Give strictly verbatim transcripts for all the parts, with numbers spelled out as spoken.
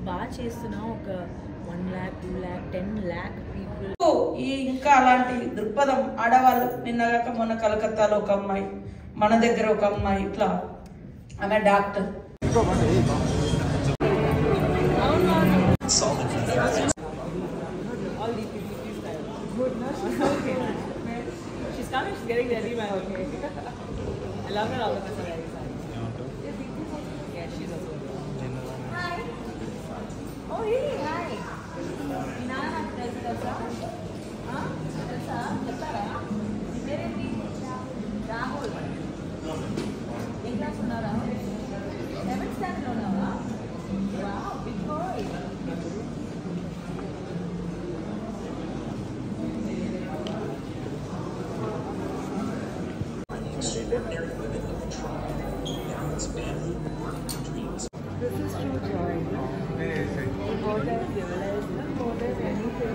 బాగా చేస్తున్నావు. ఒక one lakh two lakh ten lakh people ఈ ఇంకా అలాంటి దృక్పథం ఆడవాళ్ళు. నిన్నగాక మొన్న కలకత్తాలో ఒక అమ్మాయి, మన దగ్గర ఒక అమ్మాయి, ఇట్లా ఆమె doctor. She's coming, she's getting ready, man. Okay. I love her all the time. Yeah, she's also. Hi. Oh, really? Hi. Nana, telsa telsa. Huh? Telsa? Telsa? Where is he? Rahul. Ye class unnara? Seventh standard lo unnava? Wow, big boy. Extraordinary women who try to balance family, work, and dreams. This is true joy. More than civilized, more than anything.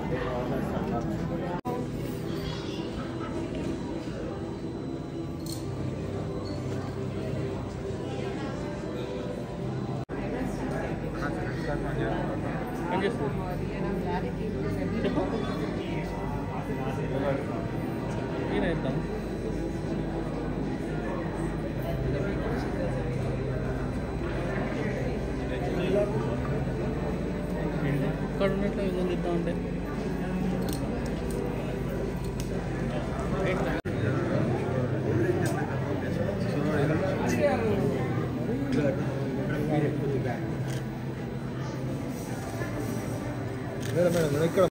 ఇక్కడ ఉన్నట్లు ఏదో చెప్తా ఉంటే madam madam ఇక్కడ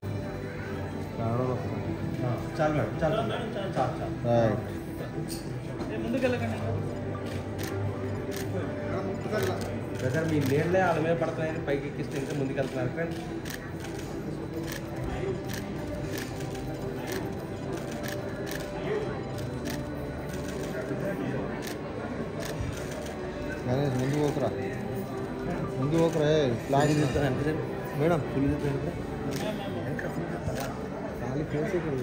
చాలు madam చాలు చాలు చాలు ముందుకెళ్ళకండి బ్రదర్. మీ నీళ్ళే వాళ్ళ మీద పడుతున్నాయని పైకి ఎక్కిస్తే ఇంకా ముందుకెళ్తున్నారు ఫ్రెండ్. గణేష్ ముందు పోకురా, ముందు పోకురా. ఫ్లాగ్ ఎంతసేపు మేడం ఫుల్ ఖాళీ ప్లేస్ ఇక్కడ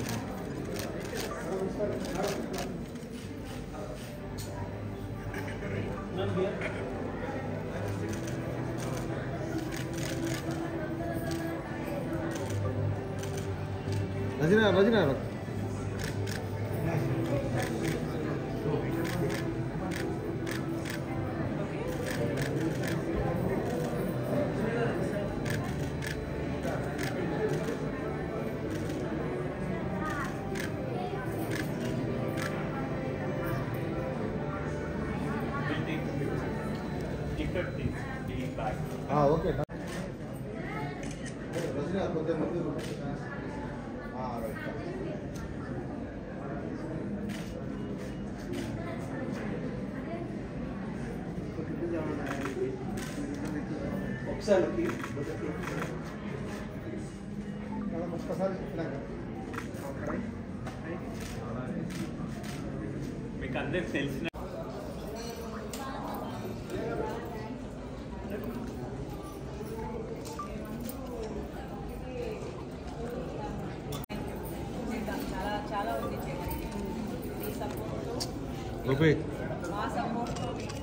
రజనా రజనా ఓకే రజనా కొంచెం ముందు ఒకసారి మీకు అందరికి తెలిసిన చాలా చాలా ఉంది చేయడానికి. ఈ సపోర్ట్తో రూపీ మా సపోర్ట్తో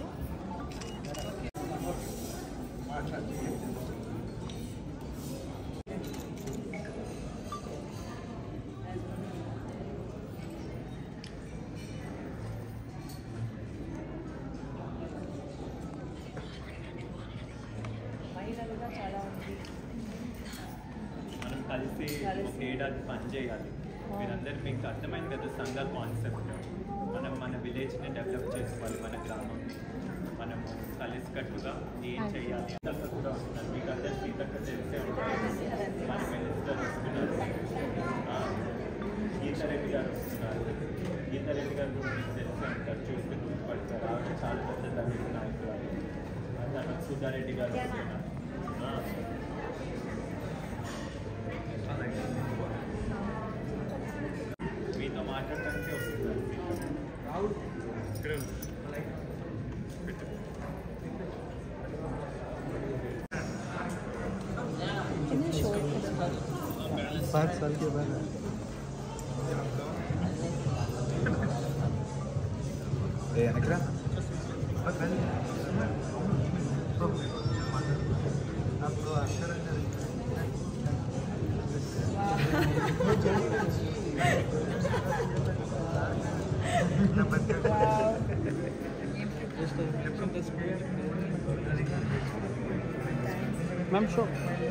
మహిళలుగా చాలా ఉంది. మనం కలిసి ఒక ఏడాది పని చేయాలి. మీరందరూ మీకు అర్థమైంది కదా సంఘ కాన్సెప్ట్. మనం మన విలేజ్ని డెవలప్ చేసుకోవాలి, మన గ్రామంని మనము కలిసికట్టుగా ఏం చేయాలి. సీతక్క కూడా వస్తున్నారు, మీకు అందరు సీతక్క తెలిసే ఉంటారు. మన మినిస్టర్ వస్తున్నారు, గీతారెడ్డి గారు వస్తున్నారు. గీతారెడ్డి గారు కూడా మీకు తెలిసే ఉంటారు, చూస్తే గుర్తుపడతారు. ఆవిడ చాలా పెద్ద దళిత నాయకురాలు. తను సుధారెడ్డి గారు వస్తున్నారు. మీతో మాట్లాడటానికి వస్తున్నారు. पाँच साल के बाद आप Ma'am, sure.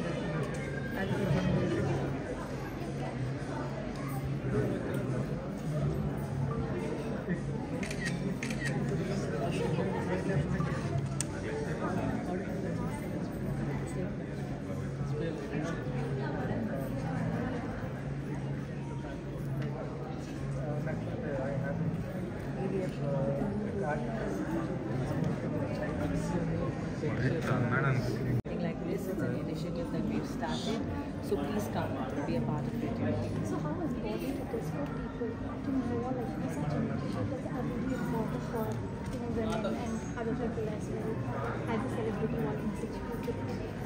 Something like this, it's an initiative that we've started. So please come be a part of it. So how important it is for people to know like such initiatives are really important for you know women and other people as well as a celebrity wanting situation?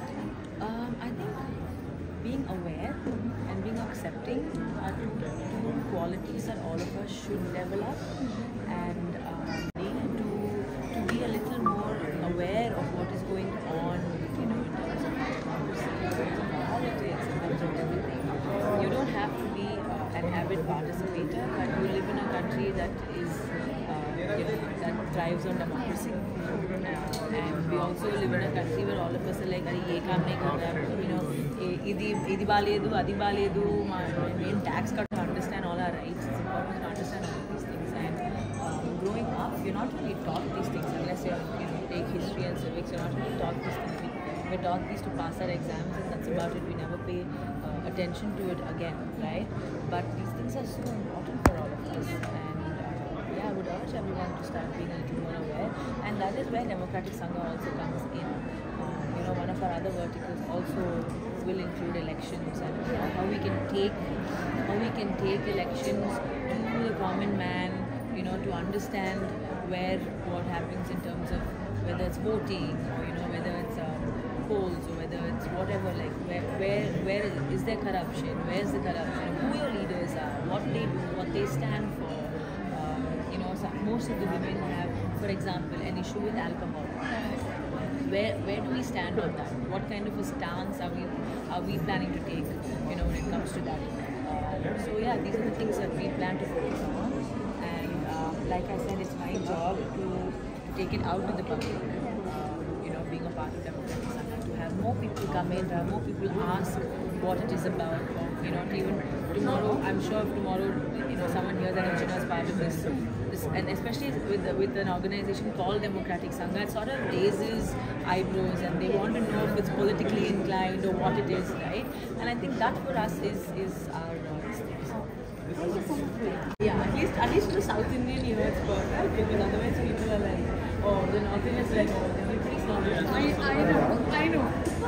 Um, I think being aware and being accepting are two, two qualities that all of us should develop, and um, to to be a little more aware of what is going on, you know, in terms of democracy, in terms of politics, in terms of everything. You don't have to be uh, an avid participator, but you live in a country that is, uh, you know, that thrives on democracy. Uh, and we also live in a country where all of us are like, "Arey, ye kaam nahi kar raha," you know, idi idi baledu, adi baledu. Main tax cut to understand all our rights. It's important to understand all these things. And um, growing up, you're not really taught these things unless you're, you know, take history and civics. You're not really taught these things. We, we're taught these to pass our exams, and that's about it. We never pay uh, attention to it again, right? But these things are so important for all of us. And uh, yeah, I would urge everyone to start being a little more aware. And that is where Democratic Sangha also comes in. Uh, you know, one of our other verticals also will include elections, and you know, how we can take how we can take elections to the common man, you know, to understand where what happens in terms of whether it's voting, or you know, whether it's um, polls, or whether it's whatever, like where where where is, is there corruption, where's the corruption, who your leaders are, what they do, what they stand for. Um, you know, some, most of the women have, for example, an issue with alcohol. Where where do we stand on that? What kind of a stance are we are we planning to take, you know, when it comes to that? Uh, so yeah, these are the things that we plan to focus on. And uh, like I said, it's my job to, to take it out to the public. Uh, you know, being a part of Democratic Sangha, to have more people come in, to have more people ask what it is about. Or, you know, to even tomorrow, I'm sure if tomorrow, you know, someone hears that Archana is part of this, this, and especially with the, with an organization called Democratic Sangha, it sort of raises eyebrows, and they want to know if it's politically inclined or what it is, right? And I think that for us is is our uh, steps. Yeah, at least at least to South Indian here it's perfect, because otherwise people are like, oh, the North Indian is like, oh, everybody's not doing it. I, I know, I know.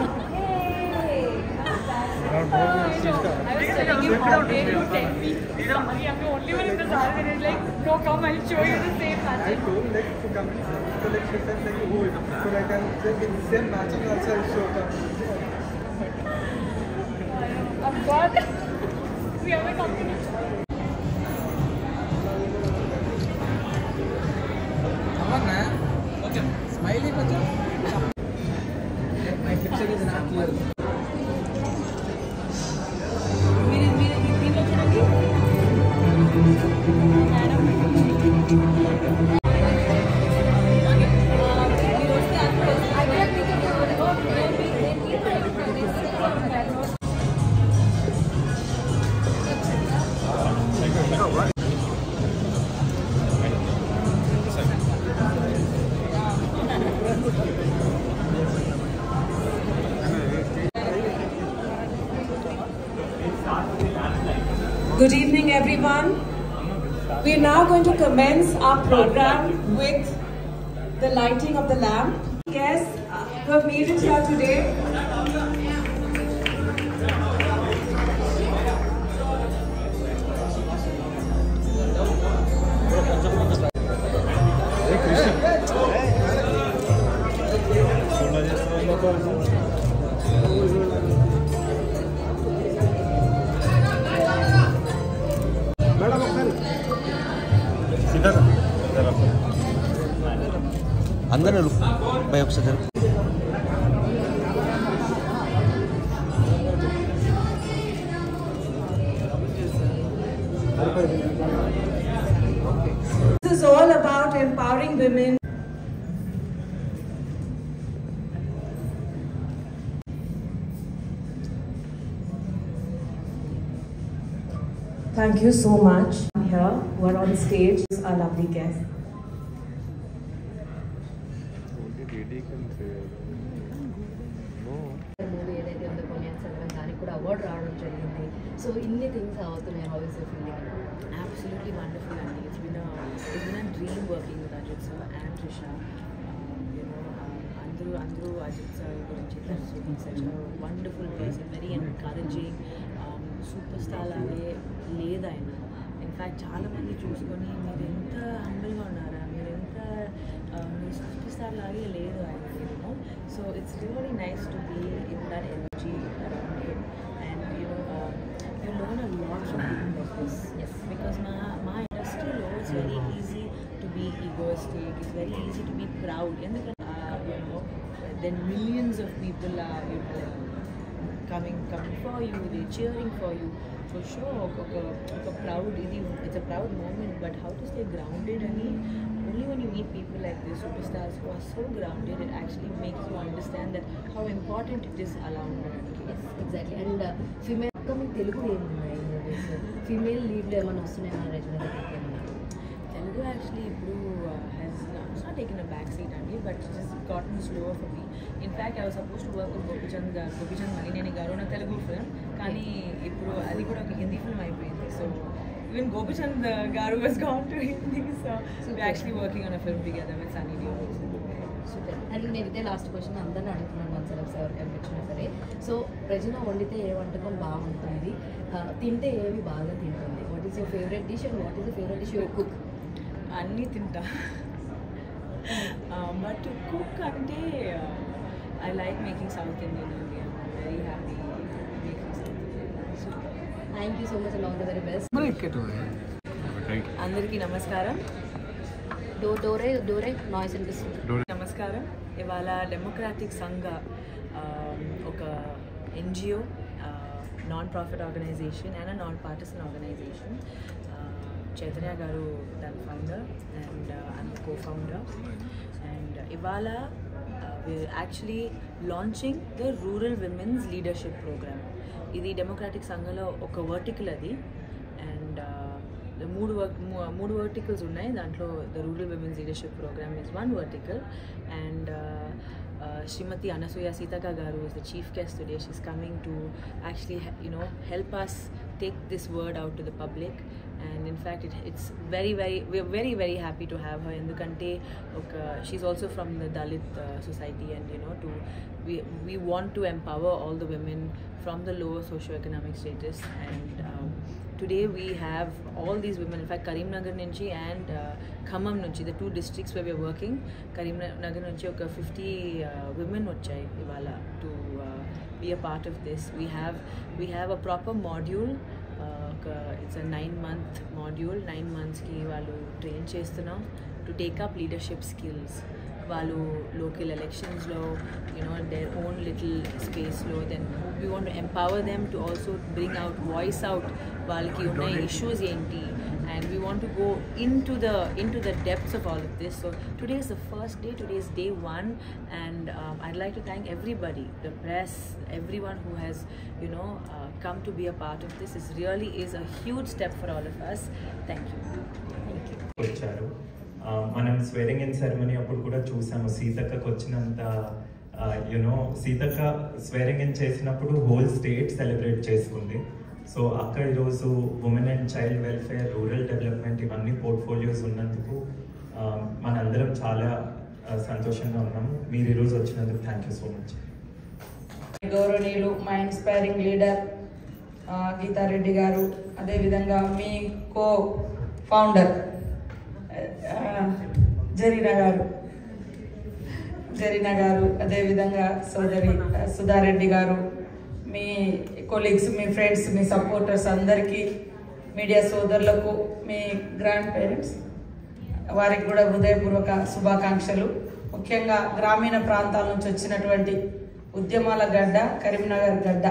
Hey! I know. I was telling him how day you take me. Somebody, I'm the only one in the South, and he's like, no, come, I'll show you the same I magic. told like to come, so like she felt like oh, so like I'm like in the same matching also I'll show up. I've got, we have a company. Okay. Smiley కొంచెం. My picture is not clear. మీరు మీరు దీంట్లో చూడండి madam మీరు వస్తే అప్పుడు Good evening, everyone. We are now going to commence our program with the lighting of the lamp. Yes, who have made it here today. అందరూ భయ ఒకసారి This is all about empowering women. Thank you so much. Here, who are on stage, our lovely guests. Movie ఏదైతే ఉందో పొన్నియిన్ సెల్వన్ దానికి కూడా award రావడం జరిగింది. So ఇన్ని థింగ్స్ అవుతున్నాయి. How is your feeling? Absolutely wonderful, and it's been a it's been a dream working with Ajit sir and Trisha. Um, you know, um, Andru Andru Ajit sir gurinchi తెలుసు. He's such a wonderful person, very encouraging. Um, superstar లాగే లేదు ఆయన. In fact చాలా మంది చూసుకొని మీరు ఎంత హంబుల్గా ఉన్నారా, మీరు ఎంత మీరు సూపర్ స్టార్ లాగే లేదు ఆయన. You know so it's really nice to be in that energy around him. And you know you learn a lot from people like this. Yes. Because my, my industry law is very easy to be egoistic, it's very easy to be proud. And the, uh, you know, then millions of people are, you know, like, coming coming for you, they're cheering for you. For sure, okay, okay, proud, it's a proud moment, but how to stay grounded? I mean, only when you meet people like this, superstars who are so grounded, it actually makes you understand that how important it is around them. Yes, exactly. And uh, female upcoming Telugu ఏమున్నాయి movies? Female లీడ్లు ఏమైనా వస్తున్నాయి మన resume దగ్గరికి? Telugu actually ఇప్పుడు uh, has uh, it's not taken a back seat only, but it's just gotten slower for me. In fact, I was supposed to work with Gopichand garu, Gopichand Malineni garu on a Telugu film, కానీ ఇప్పుడు అది కూడా ఒక Hindi film అయిపోయింది. So even Gopichand uh, garu has gone to Hindi, so Super. We're actually working on a film together with Sunny Deol. Super. And నేను ఇదే last question అందరిని అడుగుతున్నాను మన సెలబ్స్ ఎవరికి అనిపించినా సరే. సో రెజినా వండితే ఏ వంటకం బాగుంటుంది, తింటే ఏవి బాగా తింటుంది? What is your favourite dish and what is your favourite dish your cook? అన్నీ తింటా, బట్ కుక్ అంటే I like making South Indian అండి. I'm very happy making South Indian. Super. Thank you so much and all the very best. అందరికీ నమస్కారం. Do డోరే డోరే noise అనిపిస్తుంది. నమస్కారం. ఇవాళ democratic Sangha ఒక NGO, non profit organisation and non partisan organisation. Chaitanya garu దాని founder and I'm co founder. And ఇవాళ we're actually launching the rural women's leadership program. ఇది democratic సంఘలో ఒక వర్టికల్ అది. అండ్ మూడు వర్క్ మూడు వర్టికల్స్ ఉన్నాయి దాంట్లో. The rural women's leadership programme is one vertical. And Shrimati Anasuya Seethakka garu is the chief guest today. She's coming to actually, you know, help us take this word out to the public. And in fact, it, it's very, very, we're very, very happy to have her. Endukante okay, she's also from the Dalit uh, society, and you know, to we we want to empower all the women from the lower socio-economic status. And um, today we have all these women. In fact, Karimnagar nunchi and uh, Khammam nunchi, the two districts where we're working, Karimnagar nunchi oka fifty uh, women vachai ivala to uh, be a part of this. We have we have a proper module. Uh, it's a nine month module. Nine months ki వాళ్ళు train చేస్తున్నాం to take up leadership skills. వాళ్ళు local elections లో, you know, their own little space లో, then we want to empower them to also bring out, voice out వాళ్ళకి ఉన్న issues ఏంటి. And we want to go into the into the depths of all of this. So today is the first day. Today is day one, and um, I'd like to thank everybody, the press, everyone who has, you know, uh, come to be a part of this. This really is a huge step for all of us. Thank you. Thank you. వచ్చారు. మనం స్వేరింగ్ in ceremony అప్పుడు కూడా చూసాము సీతక్కకు వచ్చినంత, you know, Seethakka swearing in చేసినప్పుడు whole state celebrate చేసుకుంది. So అక్కడ ఈరోజు women and child welfare, rural development ఇవన్నీ పోర్ట్ఫోలియోస్ ఉన్నందుకు మనందరం చాలా సంతోషంగా ఉన్నాము. మీరు ఈరోజు వచ్చినందుకు థ్యాంక్ యూ సో మచ్. గౌరవనీయులు, మా ఇన్స్పైరింగ్ లీడర్ గీతారెడ్డి గారు, అదేవిధంగా మీ కో ఫౌండర్ జరీనా గారు జరీనా గారు అదేవిధంగా సోదరి సుధారెడ్డి గారు, మీ కొలీగ్స్, మీ ఫ్రెండ్స్, మీ సపోర్టర్స్ అందరికీ, మీడియా సోదరులకు, మీ గ్రాండ్ పేరెంట్స్ వారికి కూడా హృదయపూర్వక శుభాకాంక్షలు. ముఖ్యంగా గ్రామీణ ప్రాంతాల నుంచి వచ్చినటువంటి ఉద్యమాల గడ్డ కరీంనగర్ గడ్డ,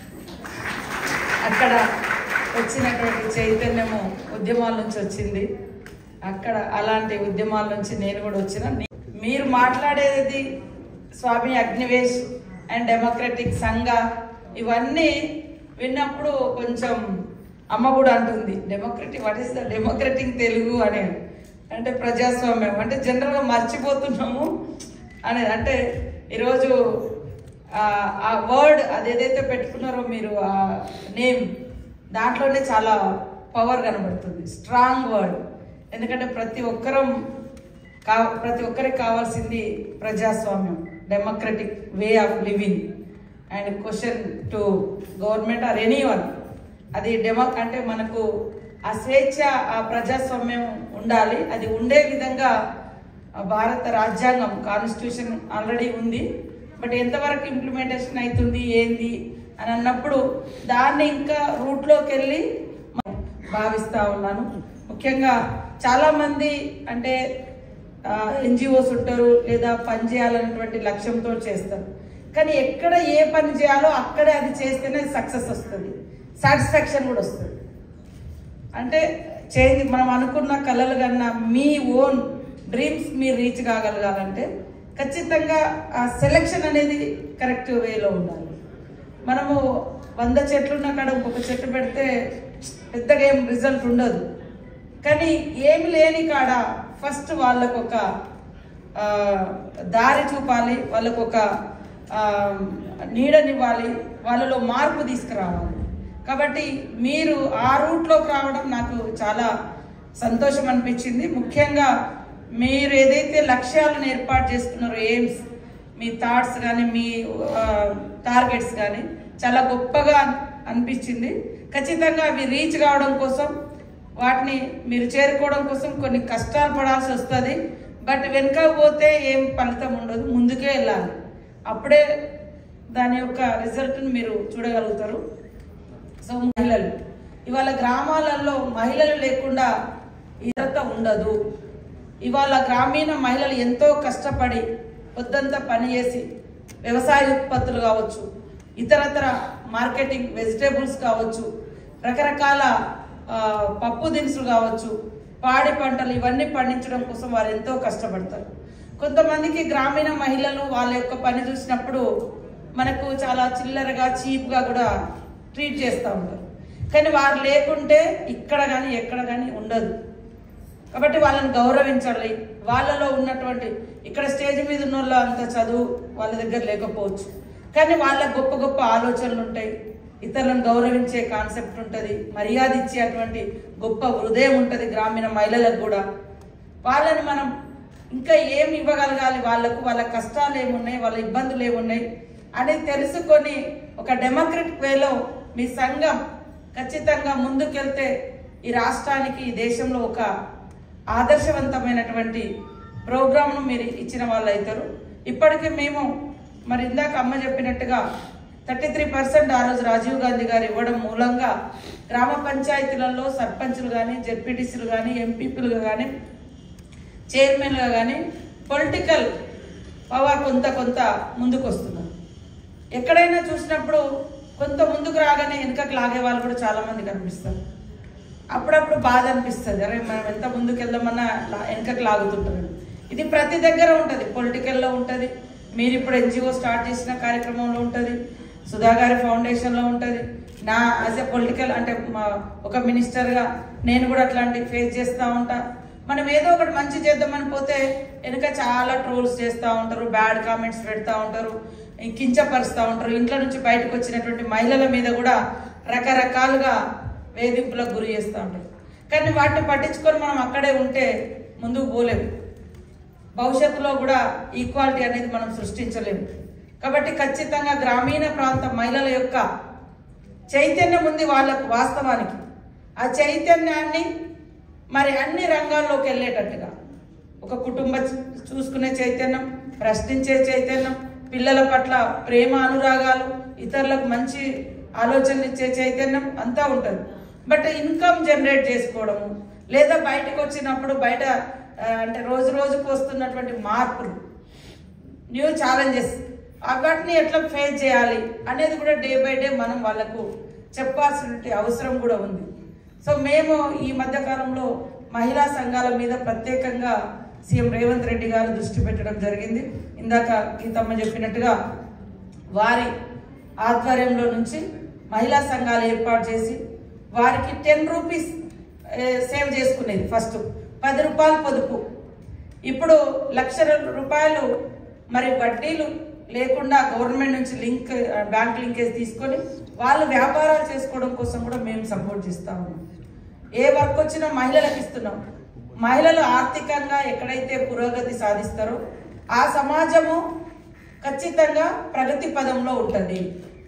అక్కడ వచ్చినటువంటి చైతన్యము ఉద్యమాల నుంచి వచ్చింది. అక్కడ అలాంటి ఉద్యమాల నుంచి నేను కూడా వచ్చిన. మీరు మాట్లాడేది స్వామి అగ్నివేష్ అండ్ డెమోక్రటిక్ సంఘ ఇవన్నీ విన్నప్పుడు కొంచెం అమ్మ కూడా అంటుంది democratic what is the democratic Telugu అని, అంటే ప్రజాస్వామ్యం అంటే జనరల్గా మర్చిపోతున్నాము అనేది. అంటే ఈరోజు ఆ వర్డ్ అదేదైతే పెట్టుకున్నారో మీరు ఆ నేమ్, దాంట్లోనే చాలా పవర్ కనబడుతుంది, స్ట్రాంగ్ వర్డ్. ఎందుకంటే ప్రతి ఒక్కరం కా ప్రతి ఒక్కరికి కావాల్సింది ప్రజాస్వామ్యం, democratic way of living and question to government or any one. అది డెమో అంటే మనకు ఆ స్వేచ్ఛ, ఆ ప్రజాస్వామ్యం ఉండాలి. అది ఉండే విధంగా భారత రాజ్యాంగం కాన్స్టిట్యూషన్ ఆల్రెడీ ఉంది. బట్ ఎంతవరకు ఇంప్లిమెంటేషన్ అవుతుంది ఏంది అని అన్నప్పుడు దాన్ని ఇంకా రూట్లోకి వెళ్ళి భావిస్తూ ఉన్నాను. ముఖ్యంగా చాలామంది అంటే ఎన్జిఓస్ ఉంటారు లేదా పని చేయాలన్నటువంటి లక్ష్యంతో చేస్తారు. కానీ ఎక్కడ ఏ పని చేయాలో అక్కడే అది చేస్తేనే సక్సెస్ వస్తుంది, సాటిస్ఫాక్షన్ కూడా వస్తుంది. అంటే చేంజ్ మనం అనుకున్న కళలు కన్నా మీ ఓన్ డ్రీమ్స్ మీరు రీచ్ కాగలగాలంటే ఖచ్చితంగా ఆ సెలెక్షన్ అనేది కరెక్ట్ వేలో ఉండాలి. మనము వంద చెట్లున్న కాడ ఇంకొక చెట్టు పెడితే పెద్దగా ఏం రిజల్ట్ ఉండదు. కానీ ఏమి లేని కాడ ఫస్ట్ వాళ్ళకు ఒక దారి చూపాలి, వాళ్ళకు ఒక నీడనివ్వాలి, వాళ్ళలో మార్పు తీసుకురావాలి. కాబట్టి మీరు ఆ రూట్లోకి రావడం నాకు చాలా సంతోషం అనిపించింది. ముఖ్యంగా మీరు ఏదైతే లక్ష్యాలను ఏర్పాటు చేసుకున్నారో, ఎయిమ్స్, మీ థాట్స్ కానీ మీ టార్గెట్స్ కానీ చాలా గొప్పగా అనిపించింది. ఖచ్చితంగా అవి రీచ్ కావడం కోసం, వాటిని మీరు చేరుకోవడం కోసం కొన్ని కష్టాలు పడాల్సి వస్తుంది. బట్ వెనుక పోతే ఏం ఫలితం ఉండదు, ముందుకే వెళ్ళాలి. అప్పుడే దాని యొక్క రిజల్ట్ని మీరు చూడగలుగుతారు. సో మహిళలు ఇవాళ గ్రామాలలో మహిళలు లేకుండా ఇదంతా ఉండదు. ఇవాళ గ్రామీణ మహిళలు ఎంతో కష్టపడి పొద్దంతా పనిచేసి వ్యవసాయ ఉత్పత్తులు కావచ్చు, ఇతరతర మార్కెటింగ్ వెజిటేబుల్స్ కావచ్చు, రకరకాల పప్పు దినుసులు కావచ్చు, పాడి పంటలు ఇవన్నీ పండించడం కోసం వారు ఎంతో కష్టపడతారు. కొంతమందికి గ్రామీణ మహిళలు వాళ్ళ యొక్క పని చూసినప్పుడు మనకు చాలా చిల్లరగా చీప్గా కూడా ట్రీట్ చేస్తూ ఉంటారు. కానీ వారు లేకుంటే ఇక్కడ కానీ ఎక్కడ కానీ ఉండదు. కాబట్టి వాళ్ళని గౌరవించాలి. వాళ్ళలో ఉన్నటువంటి ఇక్కడ స్టేజ్ మీద ఉన్న వాళ్ళు అంత చదువు వాళ్ళ దగ్గర లేకపోవచ్చు, కానీ వాళ్ళ గొప్ప గొప్ప ఆలోచనలు ఉంటాయి, ఇతరులను గౌరవించే కాన్సెప్ట్ ఉంటుంది, మర్యాద ఇచ్చేటువంటి గొప్ప హృదయం ఉంటుంది గ్రామీణ మహిళలకు కూడా. వాళ్ళని మనం ఇంకా ఏమి ఇవ్వగలగాలి, వాళ్ళకు వాళ్ళ కష్టాలు ఏమున్నాయి, వాళ్ళ ఇబ్బందులు ఏమున్నాయి అనేది తెలుసుకొని ఒక డెమోక్రటిక్ వేలో మీ సంఘం ఖచ్చితంగా ముందుకెళ్తే ఈ రాష్ట్రానికి, ఈ దేశంలో ఒక ఆదర్శవంతమైనటువంటి ప్రోగ్రామ్ను మీరు ఇచ్చిన వాళ్ళు అవుతారు. ఇప్పటికే మేము మరి ఇందాక అమ్మ చెప్పినట్టుగా థర్టీ త్రీ పర్సెంట్ ఆ రోజు రాజీవ్ గాంధీ గారు ఇవ్వడం మూలంగా గ్రామ పంచాయతీలలో సర్పంచులు కానీ, జెడ్పీటీసీలు కానీ, ఎంపీపీలుగా కానీ, చైర్మన్లుగా కానీ పొలిటికల్ పవర్ కొంత కొంత ముందుకు వస్తున్నారు. ఎక్కడైనా చూసినప్పుడు కొంత ముందుకు రాగానే వెనుకకు లాగే వాళ్ళు కూడా చాలామంది కనిపిస్తారు. అప్పుడప్పుడు బాధ అనిపిస్తుంది, అరే మనం ఎంత ముందుకు వెళ్దామన్నా వెనుకకు లాగుతుంటారు. ఇది ప్రతి దగ్గర ఉంటుంది, పొలిటికల్లో ఉంటుంది, మీరు ఇప్పుడు ఎన్జిఓ స్టార్ట్ చేసిన కార్యక్రమంలో ఉంటుంది, సుధా గారి ఫౌండేషన్లో ఉంటుంది, నా యాజ్ ఎ పొలిటికల్ అంటే మా ఒక మినిస్టర్గా నేను కూడా అట్లాంటి ఫేస్ చేస్తూ ఉంటా. మనం ఏదో ఒకటి మంచి చేద్దామని పోతే వెనుక చాలా ట్రోల్స్ చేస్తూ ఉంటారు, బ్యాడ్ కామెంట్స్ పెడతా ఉంటారు, కించపరుస్తూ ఉంటారు. ఇంట్లో నుంచి బయటకు వచ్చినటువంటి మహిళల మీద కూడా రకరకాలుగా వేధింపులకు గురి చేస్తూ ఉంటారు. కానీ వాటిని పట్టించుకొని మనం అక్కడే ఉంటే ముందుకు పోలేము, భవిష్యత్తులో కూడా ఈక్వాలిటీ అనేది మనం సృష్టించలేము. కాబట్టి ఖచ్చితంగా గ్రామీణ ప్రాంత మహిళల యొక్క చైతన్యం ఉంది వాళ్ళకు. వాస్తవానికి ఆ చైతన్యాన్ని మరి అన్ని రంగాల్లోకి వెళ్ళేటట్టుగా ఒక కుటుంబ చూసుకునే చైతన్యం, ప్రశ్నించే చైతన్యం, పిల్లల పట్ల ప్రేమ అనురాగాలు, ఇతరులకు మంచి ఆలోచనలు ఇచ్చే చైతన్యం అంతా ఉంటుంది. బట్ ఇన్కమ్ జనరేట్ చేసుకోవడము లేదా బయటకు వచ్చినప్పుడు బయట అంటే రోజు రోజుకు వస్తున్నటువంటి మార్పులు, న్యూ ఛాలెంజెస్, వాటిని ఎట్లా ఫేస్ చేయాలి అనేది కూడా డే బై డే మనం వాళ్ళకు చెప్పాల్సిన అవసరం కూడా ఉంది. సో మేము ఈ మధ్యకాలంలో మహిళా సంఘాల మీద ప్రత్యేకంగా సీఎం రేవంత్ రెడ్డి గారు దృష్టి పెట్టడం జరిగింది. ఇందాక గీతమ్మ చెప్పినట్టుగా వారి ఆధ్వర్యంలో నుంచి మహిళా సంఘాలు ఏర్పాటు చేసి వారికి టెన్ రూపీస్ సేవ్ చేసుకునేది. ఫస్ట్ పది రూపాయలు పొదుపు, ఇప్పుడు లక్ష రూపాయలు మరి వడ్డీలు లేకుండా గవర్నమెంట్ నుంచి లింక్ బ్యాంక్ లింకేజ్ తీసుకొని వాళ్ళు వ్యాపారాలు చేసుకోవడం కోసం కూడా మేము సపోర్ట్ చేస్తా ఉన్నాం. ఏ వర్క్ వచ్చినా మహిళలకు ఇస్తున్నాం. మహిళలు ఆర్థికంగా ఎక్కడైతే పురోగతి సాధిస్తారో ఆ సమాజము ఖచ్చితంగా ప్రగతి పదంలో ఉంటుంది.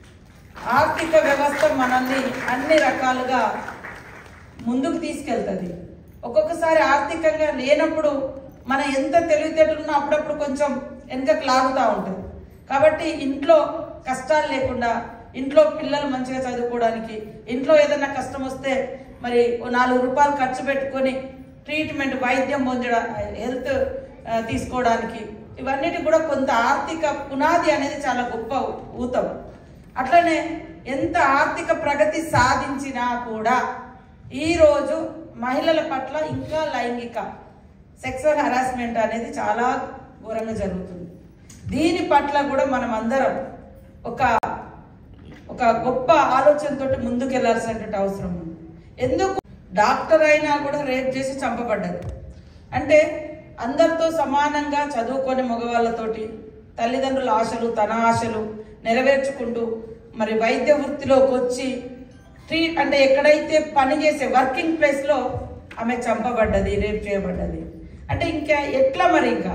ఆర్థిక వ్యవస్థ మనల్ని అన్ని రకాలుగా ముందుకు తీసుకెళ్తుంది. ఒక్కొక్కసారి ఆర్థికంగా లేనప్పుడు మన ఎంత తెలివితేటలున్నా అప్పుడప్పుడు కొంచెం వెనుకకు లాగుతూ ఉంటుంది. కాబట్టి ఇంట్లో కష్టాలు లేకుండా, ఇంట్లో పిల్లలు మంచిగా చదువుకోవడానికి, ఇంట్లో ఏదైనా కష్టం వస్తే మరి నాలుగు రూపాయలు ఖర్చు పెట్టుకొని ట్రీట్మెంట్ వైద్యం పొందడం, హెల్త్ తీసుకోవడానికి, ఇవన్నిటి కూడా కొంత ఆర్థిక పునాది అనేది చాలా గొప్ప ఊతం. అట్లనే ఎంత ఆర్థిక ప్రగతి సాధించినా కూడా ఈరోజు మహిళల పట్ల ఇంకా లైంగిక సెక్సువల్ హరాస్మెంట్ అనేది చాలా ఘోరంగా జరుగుతుంది. దీని పట్ల కూడా మనం అందరం ఒక ఒక గొప్ప ఆలోచనతో ముందుకు వెళ్ళాల్సినటువంటి అవసరం ఉంది. ఎందుకు డాక్టర్ అయినా కూడా రేప్ చేసి చంపబడ్డది అంటే అందరితో సమానంగా చదువుకొని మగవాళ్ళతోటి తల్లిదండ్రుల ఆశలు తన ఆశలు నెరవేర్చుకుంటూ మరి వైద్య వృత్తిలోకి వచ్చి ట్రీట్ అంటే ఎక్కడైతే పని చేసే వర్కింగ్ ప్లేస్లో ఆమె చంపబడ్డది, రేప్ చేయబడ్డది అంటే ఇంకా ఎట్లా మరి ఇంకా.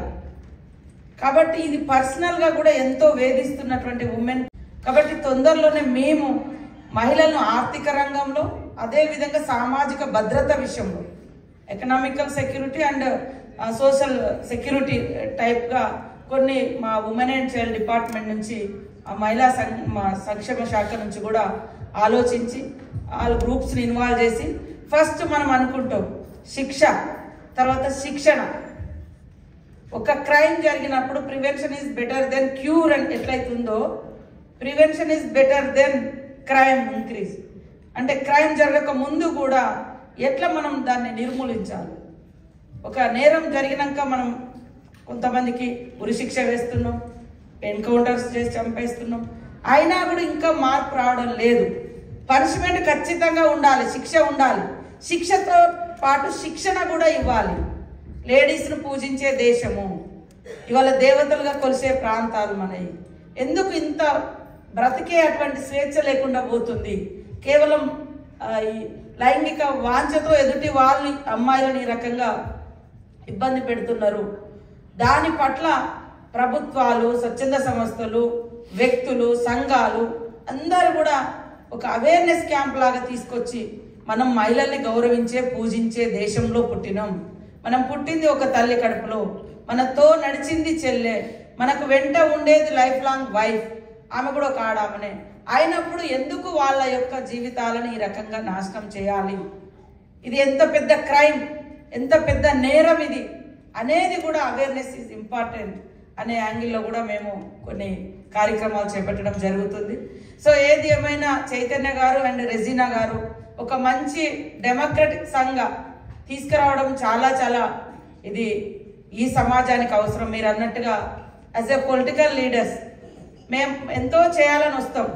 కాబట్టి ఇది పర్సనల్గా కూడా ఎంతో వేధిస్తున్నటువంటి ఉమెన్. కాబట్టి తొందరలోనే మేము మహిళలను ఆర్థిక రంగంలో, అదేవిధంగా సామాజిక భద్రత విషయంలో, economical security and social security టైప్గా కొన్ని మా ఉమెన్ అండ్ చైల్డ్ డిపార్ట్మెంట్ నుంచి, ఆ మహిళా సంక్షేమ శాఖ నుంచి కూడా ఆలోచించి వాళ్ళ గ్రూప్స్ని ఇన్వాల్వ్ చేసి ఫస్ట్ మనం అనుకుంటాం శిక్ష, తర్వాత శిక్షణ. ఒక క్రైమ్ జరిగినప్పుడు prevention is better than cure అని ఎట్లయితుందో, prevention is better than crime increase. అంటే క్రైమ్ జరగక ముందు కూడా ఎట్లా మనం దాన్ని నిర్మూలించాలి. ఒక నేరం జరిగినాక మనం కొంతమందికి ఉరిశిక్ష వేస్తున్నాం, ఎన్కౌంటర్స్ చేసి చంపేస్తున్నాం, అయినా కూడా ఇంకా మార్పు రావడం లేదు. పనిష్మెంట్ ఖచ్చితంగా ఉండాలి, శిక్ష ఉండాలి. శిక్షతో పాటు శిక్షణ కూడా ఇవ్వాలి. లేడీస్ను పూజించే దేశము, ఇవాళ దేవతలుగా కొలిసే ప్రాంతాలు మనవి. ఎందుకు ఇంత బ్రతికే అటువంటి స్వేచ్ఛ లేకుండా పోతుంది? కేవలం ఈ లైంగిక వాంఛతో ఎదుటి వాళ్ళు అమ్మాయిలను ఈ రకంగా ఇబ్బంది పెడుతున్నారు. దాని పట్ల ప్రభుత్వాలు, స్వచ్ఛంద సంస్థలు, వ్యక్తులు, సంఘాలు అందరూ కూడా ఒక అవేర్నెస్ క్యాంప్ లాగా తీసుకొచ్చి మనం మహిళల్ని గౌరవించే పూజించే దేశంలో పుట్టినాం. మనం పుట్టింది ఒక తల్లి కడుపులో, మనతో నడిచింది చెల్లె, మనకు వెంట ఉండేది లైఫ్ లాంగ్ వైఫ్, ఆమె కూడా ఒక ఆడామనే. అయినప్పుడు ఎందుకు వాళ్ళ యొక్క జీవితాలను ఈ రకంగా నాశనం చేయాలి? ఇది ఎంత పెద్ద క్రైమ్, ఎంత పెద్ద నేరం ఇది అనేది కూడా అవేర్నెస్ ఈజ్ ఇంపార్టెంట్ అనే యాంగిల్లో కూడా మేము కొన్ని కార్యక్రమాలు చేపట్టడం జరుగుతుంది. సో ఏది ఏమైనా చైతన్య గారు అండ్ రెజీనా గారు ఒక మంచి డెమోక్రటిక్ సంఘ తీసుకురావడం చాలా చాలా ఇది ఈ సమాజానికి అవసరం. మీరు అన్నట్టుగా యాజ్ ఎ పొలిటికల్ లీడర్స్ మేము ఎంతో చేయాలని వస్తాం.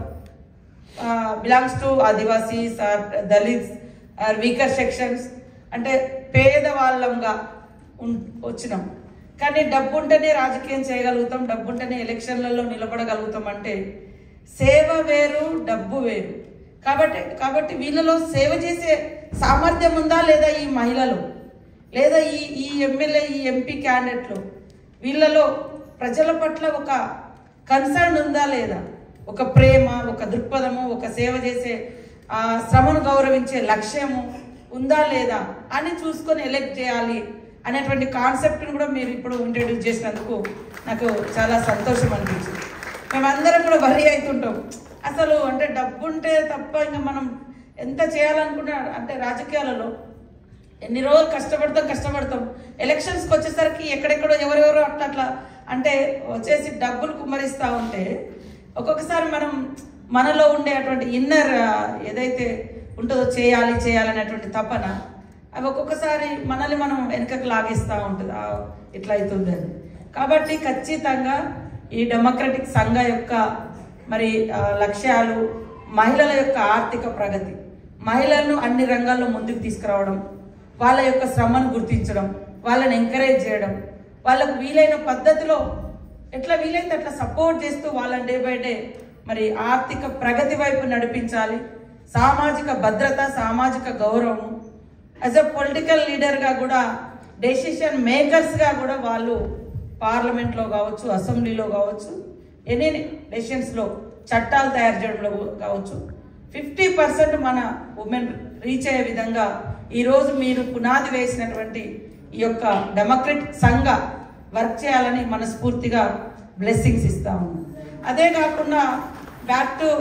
Belongs to Adivasis or Dalits or weaker sections, అంటే పేదవాళ్ళంగా వచ్చినాం. కానీ డబ్బు ఉంటేనే రాజకీయం చేయగలుగుతాం, డబ్బు ఉంటేనే ఎలక్షన్లలో నిలబడగలుగుతాం. అంటే సేవ వేరు, డబ్బు వేరు. కాబట్టి కాబట్టి వీళ్ళలో సేవ చేసే సామర్థ్యం ఉందా లేదా ఈ మహిళలు, లేదా ఈ ఈ ఎమ్మెల్యే ఈ ఎంపీ క్యాండిడేట్లు, వీళ్ళలో ప్రజల పట్ల ఒక కన్సర్న్ ఉందా లేదా, ఒక ప్రేమ, ఒక దృక్పథము, ఒక సేవ చేసే శ్రమను గౌరవించే లక్ష్యము ఉందా లేదా అని చూసుకొని ఎలెక్ట్ చేయాలి అనేటువంటి కాన్సెప్ట్ని కూడా మీరు ఇప్పుడు ఇంట్రడ్యూస్ చేసినందుకు నాకు చాలా సంతోషం అనిపించింది. మేమందరం కూడా వరి అవుతుంటాం అసలు, అంటే డబ్బు ఉంటే తప్ప ఇంకా మనం ఎంత చేయాలనుకున్నా, అంటే రాజకీయాలలో ఎన్ని రోజులు కష్టపడతాం కష్టపడతాం ఎలక్షన్స్కి వచ్చేసరికి ఎక్కడెక్కడో ఎవరెవరో అట్లా అట్లా అంటే వచ్చేసి డబ్బులు కుమ్మరిస్తూ ఉంటే ఒక్కొక్కసారి మనం మనలో ఉండే అటువంటి ఇన్నర్ ఏదైతే ఉంటుందో చేయాలి చేయాలనేటువంటి తపన, అవి ఒక్కొక్కసారి మనల్ని మనం వెనుకకు లాగేస్తూ ఉంటుంది, ఇట్లా అవుతుంది అని. కాబట్టి ఖచ్చితంగా ఈ డెమోక్రటిక్ సంఘ యొక్క మరి లక్ష్యాలు, మహిళల యొక్క ఆర్థిక ప్రగతి, మహిళలను అన్ని రంగాల్లో ముందుకు తీసుకురావడం, వాళ్ళ యొక్క శ్రమను గుర్తించడం, వాళ్ళని ఎంకరేజ్ చేయడం, వాళ్ళకు వీలైన పద్ధతిలో ఎట్లా వీలైతే అట్లా సపోర్ట్ చేస్తూ వాళ్ళని డే బై డే మరి ఆర్థిక ప్రగతి వైపు నడిపించాలి. సామాజిక భద్రత, సామాజిక గౌరవం, యాజ్ అ పొలిటికల్ లీడర్గా కూడా డెసిషన్ మేకర్స్గా కూడా వాళ్ళు పార్లమెంట్లో కావచ్చు, అసెంబ్లీలో కావచ్చు, ఎనీ డెసిషన్స్లో చట్టాలు తయారు చేయడంలో కావచ్చు ఫిఫ్టీ పర్సెంట్ మన ఉమెన్ రీచ్ అయ్యే విధంగా ఈరోజు మీరు పునాది వేసినటువంటి ఈ యొక్క డెమోక్రటిక్ సంఘ వర్క్ చేయాలని మనస్ఫూర్తిగా బ్లెస్సింగ్స్ ఇస్తా ఉన్నాం. అదే కాకుండా బ్యాక్ టు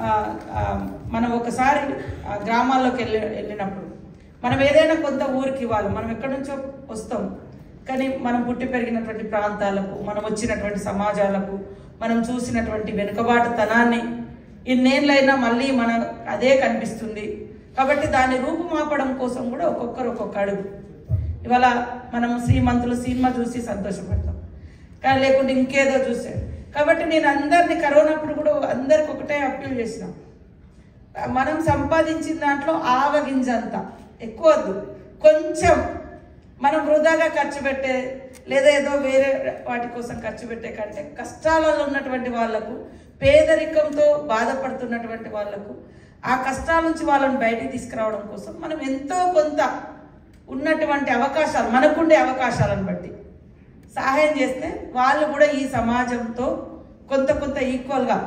మనం ఒకసారి గ్రామాల్లోకి వెళ్ళి వెళ్ళినప్పుడు మనం ఏదైనా కొంత ఊరికి ఇవ్వాలి. మనం ఎక్కడి నుంచో వస్తాం, కానీ మనం పుట్టి పెరిగినటువంటి ప్రాంతాలకు, మనం వచ్చినటువంటి సమాజాలకు, మనం చూసినటువంటి వెనుకబాటుతనాన్ని ఇన్నేళ్ళైనా మళ్ళీ మన అదే కనిపిస్తుంది. కాబట్టి దాన్ని రూపుమాపడం కోసం కూడా ఒక్కొక్కరు ఒక్కొక్క అడుగు. ఇవాళ మనం శ్రీమంతులు సినిమా చూసి సంతోషపడతాం, కానీ లేకుంటే ఇంకేదో చూసే. కాబట్టి నేను అందరినీ కరోనాప్పుడు కూడా అందరికి ఒకటే అప్పీల్ చేసిన, మనం సంపాదించిన దాంట్లో ఆవగింజంత ఎక్కువ వద్దు, కొంచెం మనం వృధాగా ఖర్చు పెట్టే లేదా ఏదో వేరే వాటి కోసం ఖర్చు పెట్టే కంటే కష్టాలలో ఉన్నటువంటి వాళ్లకు, పేదరికంతో బాధపడుతున్నటువంటి వాళ్లకు ఆ కష్టాల నుంచి వాళ్ళని బయటికి తీసుకురావడం కోసం మనం ఎంతో కొంత ఉన్నటువంటి అవకాశాలు, మనకుండే అవకాశాలను బట్టి సహాయం చేస్తే వాళ్ళు కూడా ఈ సమాజంతో కొంత కొంత ఈక్వల్గా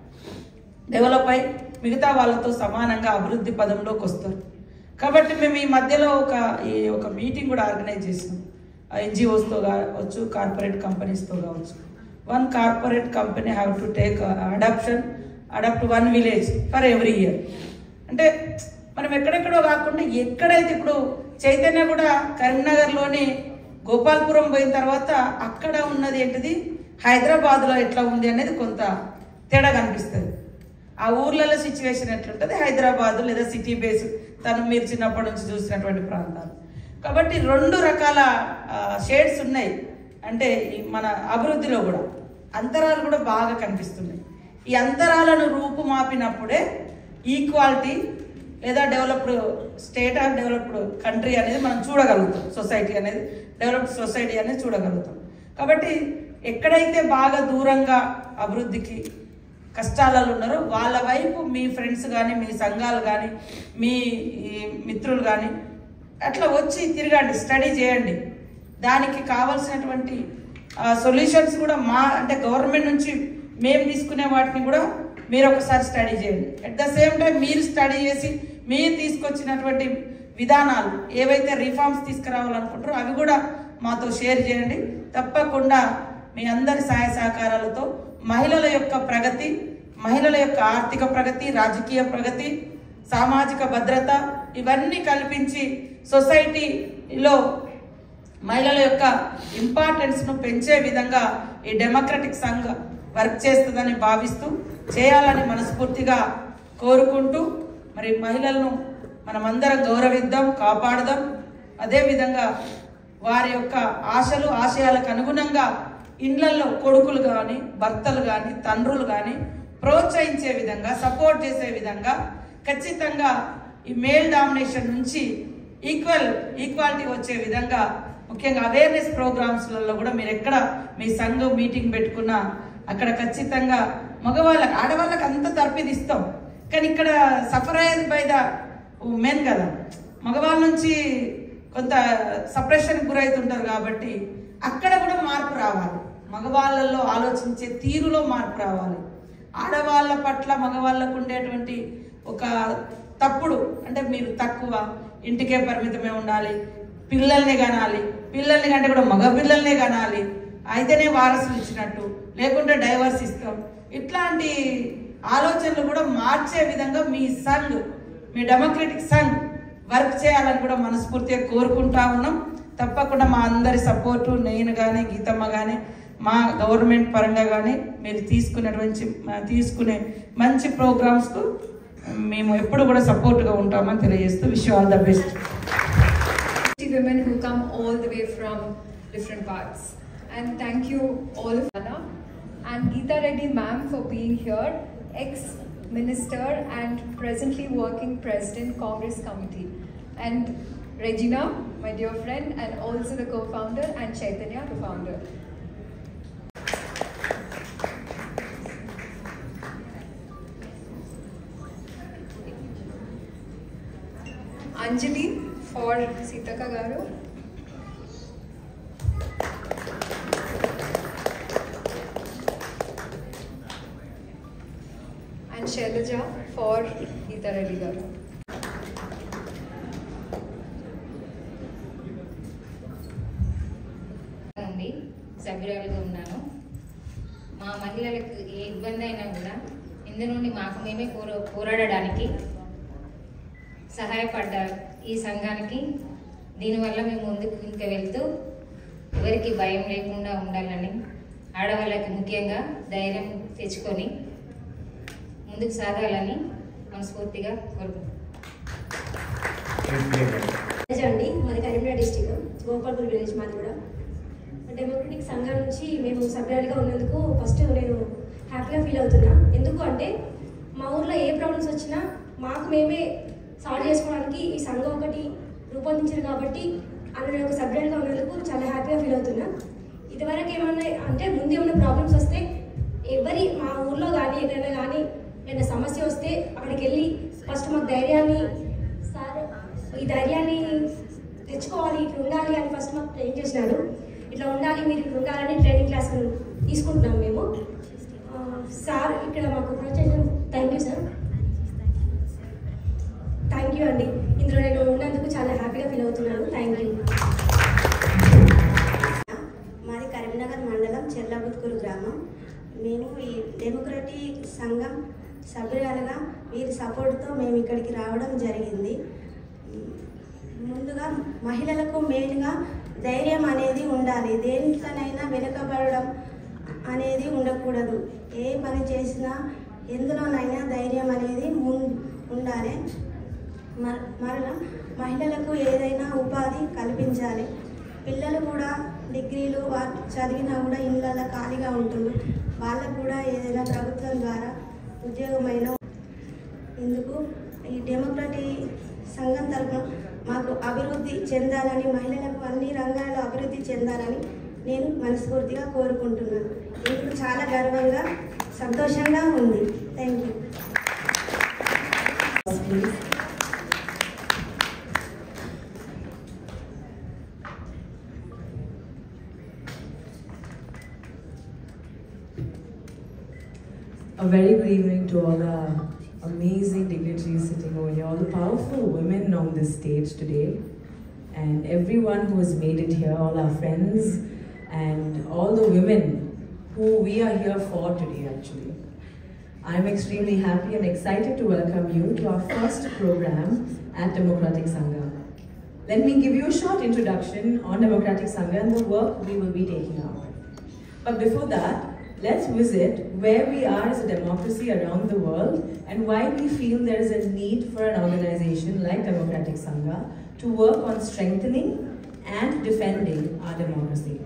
డెవలప్ అయి మిగతా వాళ్ళతో సమానంగా అభివృద్ధి పదంలోకి వస్తారు. కాబట్టి మేము ఈ మధ్యలో ఒక ఈ ఒక మీటింగ్ కూడా ఆర్గనైజ్ చేసినాం. ఎన్జిఓస్తో కావచ్చు, కార్పొరేట్ కంపెనీస్తో కావచ్చు. One corporate company have to take adoption adopt one village for every year. అంటే మనం ఎక్కడెక్కడో కాకుండా ఎక్కడైతే ఇప్పుడు చైతన్య కూడా కరీంనగర్లోని గోపాల్పురం పోయిన తర్వాత అక్కడ ఉన్నది ఏంటిది, హైదరాబాద్లో ఎట్లా ఉంది అనేది కొంత తేడా కనిపిస్తుంది. ఆ ఊర్లలో సిచ్యువేషన్ ఎట్లుంటుంది, హైదరాబాదు లేదా సిటీ బేస్ తను మీరు చిన్నప్పటి నుంచి చూసినటువంటి ప్రాంతాలు. కాబట్టి రెండు రకాల షేడ్స్ ఉన్నాయి. అంటే మన అభివృద్ధిలో కూడా అంతరాలు కూడా బాగా కనిపిస్తున్నాయి. ఈ అంతరాలను రూపుమాపినప్పుడే ఈక్వాలిటీ లేదా developed state or developed country అనేది మనం చూడగలుగుతాం, సొసైటీ అనేది డెవలప్డ్ సొసైటీ అనేది చూడగలుగుతాం. కాబట్టి ఎక్కడైతే బాగా దూరంగా అభివృద్ధికి కష్టాలలో ఉన్నారో వాళ్ళ వైపు మీ ఫ్రెండ్స్ కానీ, మీ సంఘాలు కానీ, మీ మిత్రులు కానీ అట్లా వచ్చి తిరగండి, స్టడీ చేయండి. దానికి కావాల్సినటువంటి సొల్యూషన్స్ కూడా మా అంటే గవర్నమెంట్ నుంచి మేము తీసుకునే వాటిని కూడా మీరు ఒకసారి స్టడీ చేయండి. అట్ ద సేమ్ టైం మీరు స్టడీ చేసి మీరు తీసుకొచ్చినటువంటి విధానాలు ఏవైతే రిఫార్మ్స్ తీసుకురావాలనుకుంటారో అవి కూడా మాతో షేర్ చేయండి. తప్పకుండా మీ అందరి సహాయ సహకారాలతో మహిళల యొక్క ప్రగతి, మహిళల యొక్క ఆర్థిక ప్రగతి, రాజకీయ ప్రగతి, సామాజిక భద్రత ఇవన్నీ కల్పించి సొసైటీలో మహిళల యొక్క ఇంపార్టెన్స్ను పెంచే విధంగా ఈ డెమోక్రటిక్ సంఘ్ వర్క్ చేస్తుందని భావిస్తూ చేయాలని మనస్ఫూర్తిగా కోరుకుంటూ మరి మహిళలను మనమందరం గౌరవిద్దాం, కాపాడదాం. అదేవిధంగా వారి యొక్క ఆశలు ఆశయాలకు అనుగుణంగా ఇండ్లల్లో కొడుకులు కానీ, భర్తలు కానీ, తండ్రులు కానీ ప్రోత్సహించే విధంగా, సపోర్ట్ చేసే విధంగా ఖచ్చితంగా ఈ మేల్ డామినేషన్ నుంచి ఈక్వల్ ఈక్వాలిటీ వచ్చే విధంగా ముఖ్యంగా అవేర్నెస్ ప్రోగ్రామ్స్లలో కూడా మీరు ఎక్కడ మీ సంఘం మీటింగ్ పెట్టుకున్నా అక్కడ ఖచ్చితంగా మగవాళ్ళకి, ఆడవాళ్ళకి అంత తర్పిది ఇస్తాం, కానీ ఇక్కడ సఫర్ అయ్యేది బై ద మెన్ కదా, మగవాళ్ళ నుంచి కొంత సప్రెషన్కి గురవుతుంటారు. కాబట్టి అక్కడ కూడా మార్పు రావాలి, మగవాళ్ళల్లో ఆలోచించే తీరులో మార్పు రావాలి. ఆడవాళ్ళ పట్ల మగవాళ్ళకు ఉండేటువంటి ఒక తప్పుడు అంటే మీరు తక్కువ, ఇంటికే పరిమితమే ఉండాలి, పిల్లల్ని కనాలి, పిల్లల్ని కంటే కూడా మగ పిల్లల్నే కనాలి, అయితేనే వారసులు ఇచ్చినట్టు, లేకుంటే డైవర్స్ ఇస్తాం, ఇట్లాంటి ఆలోచనలు కూడా మార్చే విధంగా మీ సంఘ్, మీ డెమోక్రటిక్ సంఘ్ వర్క్ చేయాలని కూడా మనస్ఫూర్తిగా కోరుకుంటా ఉన్నాం. తప్పకుండా మా అందరి సపోర్టు, నేను కానీ, గీతమ్మ కానీ, మా గవర్నమెంట్ పరంగా కానీ మీరు తీసుకునేటువంటి తీసుకునే మంచి ప్రోగ్రామ్స్కు మేము ఎప్పుడు కూడా సపోర్ట్గా ఉంటామని తెలియజేస్తూ wish you all the best. Women who come all the way from different parts, and thank you all of Anna and Geeta Reddy ma'am for being here. ex-minister and presently working president, Congress Committee. And Regina, my dear friend, and also the co-founder, and Chaitanya, the founder. Anjali for Sitaka Garu. And Shailaja for Geeta Reddy Garu. సభ్యురాలుగా ఉన్నాను. మా మహిళలకు ఏ ఇబ్బంది అయినా కూడా ఇందు నుండి మాకు మేమే పోరా పోరాడడానికి సహాయపడ్డారు ఈ సంఘానికి. దీనివల్ల మేము ముందుకు ఇంకా వెళ్తూ ఎవరికి భయం లేకుండా ఉండాలని, ఆడవాళ్ళకి ముఖ్యంగా ధైర్యం తెచ్చుకొని ముందుకు సాగాలని మనస్ఫూర్తిగా కోరుకుంటున్నాను. అండి మాది కరీంనగర్ డిస్టిక్, గోపాల్పూర్ విలేజ్ మాది కూడా. డెమోక్రటిక్ సంఘం నుంచి మేము సభ్యులుగా ఉన్నందుకు ఫస్ట్ నేను హ్యాపీగా ఫీల్ అవుతున్నా. ఎందుకు అంటే మా ఊర్లో ఏ ప్రాబ్లమ్స్ వచ్చినా మాకు మేమే సాల్వ్ చేసుకోవడానికి ఈ సంఘం ఒకటి రూపొందించారు కాబట్టి అందులో ఒక సభ్యులుగా ఉన్నందుకు చాలా హ్యాపీగా ఫీల్ అవుతున్నా. ఇదివరకు ఏమన్నా అంటే ముందు ఏమన్నా ప్రాబ్లమ్స్ వస్తే ఎవరి మా ఊర్లో కానీ ఎక్కడైనా కానీ ఏదైనా సమస్య వస్తే అక్కడికి వెళ్ళి ఫస్ట్ మాకు ధైర్యాన్ని సార్ ఈ ధైర్యాన్ని తెచ్చుకోవాలి, ఇట్లా ఉండాలి అని ఫస్ట్ మాకు ట్రైన్ చేసినాడు. ఇట్లా ఉండాలి, మీరు ఇట్లా ఉండాలని ట్రైనింగ్ క్లాస్ తీసుకుంటున్నాం మేము. సార్ ఇక్కడ మాకు ప్రోత్సహించడం thank you sir, thank you అండి. ఇందులో నేను ఉన్నందుకు చాలా హ్యాపీగా ఫీల్ అవుతున్నాను. Thank you. మాది కరీంనగర్ మండలం చెర్లబుత్కూరు గ్రామం. మేము ఈ డెమోక్రటిక్ సంఘం సభ్యురాలుగా వీరి సపోర్ట్తో మేము ఇక్కడికి రావడం జరిగింది. ముందుగా మహిళలకు మెయిన్గా ధైర్యం అనేది ఉండాలి. దేంట్లోనైనా వెనుకబడడం అనేది ఉండకూడదు. ఏ పని చేసినా ఎందులోనైనా ధైర్యం అనేది ఉండాలి. మరలా మహిళలకు ఏదైనా ఉపాధి కల్పించాలి. పిల్లలు కూడా డిగ్రీలు చదివినా కూడా ఇళ్ళల్లో ఖాళీగా ఉంటుంది. వాళ్ళకు కూడా ఏదైనా ప్రభుత్వం ద్వారా ఉద్యోగమైన ఇందుకు ఈ డెమోక్రటిక్ సంఘం తరఫున మాకు అభివృద్ధి చెందాలని, మహిళలకు అన్ని రంగాల్లో అభివృద్ధి చెందాలని నేను మనస్ఫూర్తిగా కోరుకుంటున్నాను. ఇప్పుడు చాలా గర్వంగా సంతోషంగా ఉంది. Thank you. A very good evening to all the amazing dignitaries sitting over here, all the powerful women on this stage today, and everyone who has made it here, all our friends, and all the women who we are here for today actually. I'm extremely happy and excited to welcome you to our first program at Democratic Sangha. Let me give you a short introduction on Democratic Sangha and the work we will be taking up. But before that, let's visit where we are as a democracy around the world and why we feel there is a need for an organization like Democratic Sangha to work on strengthening and defending our democracy.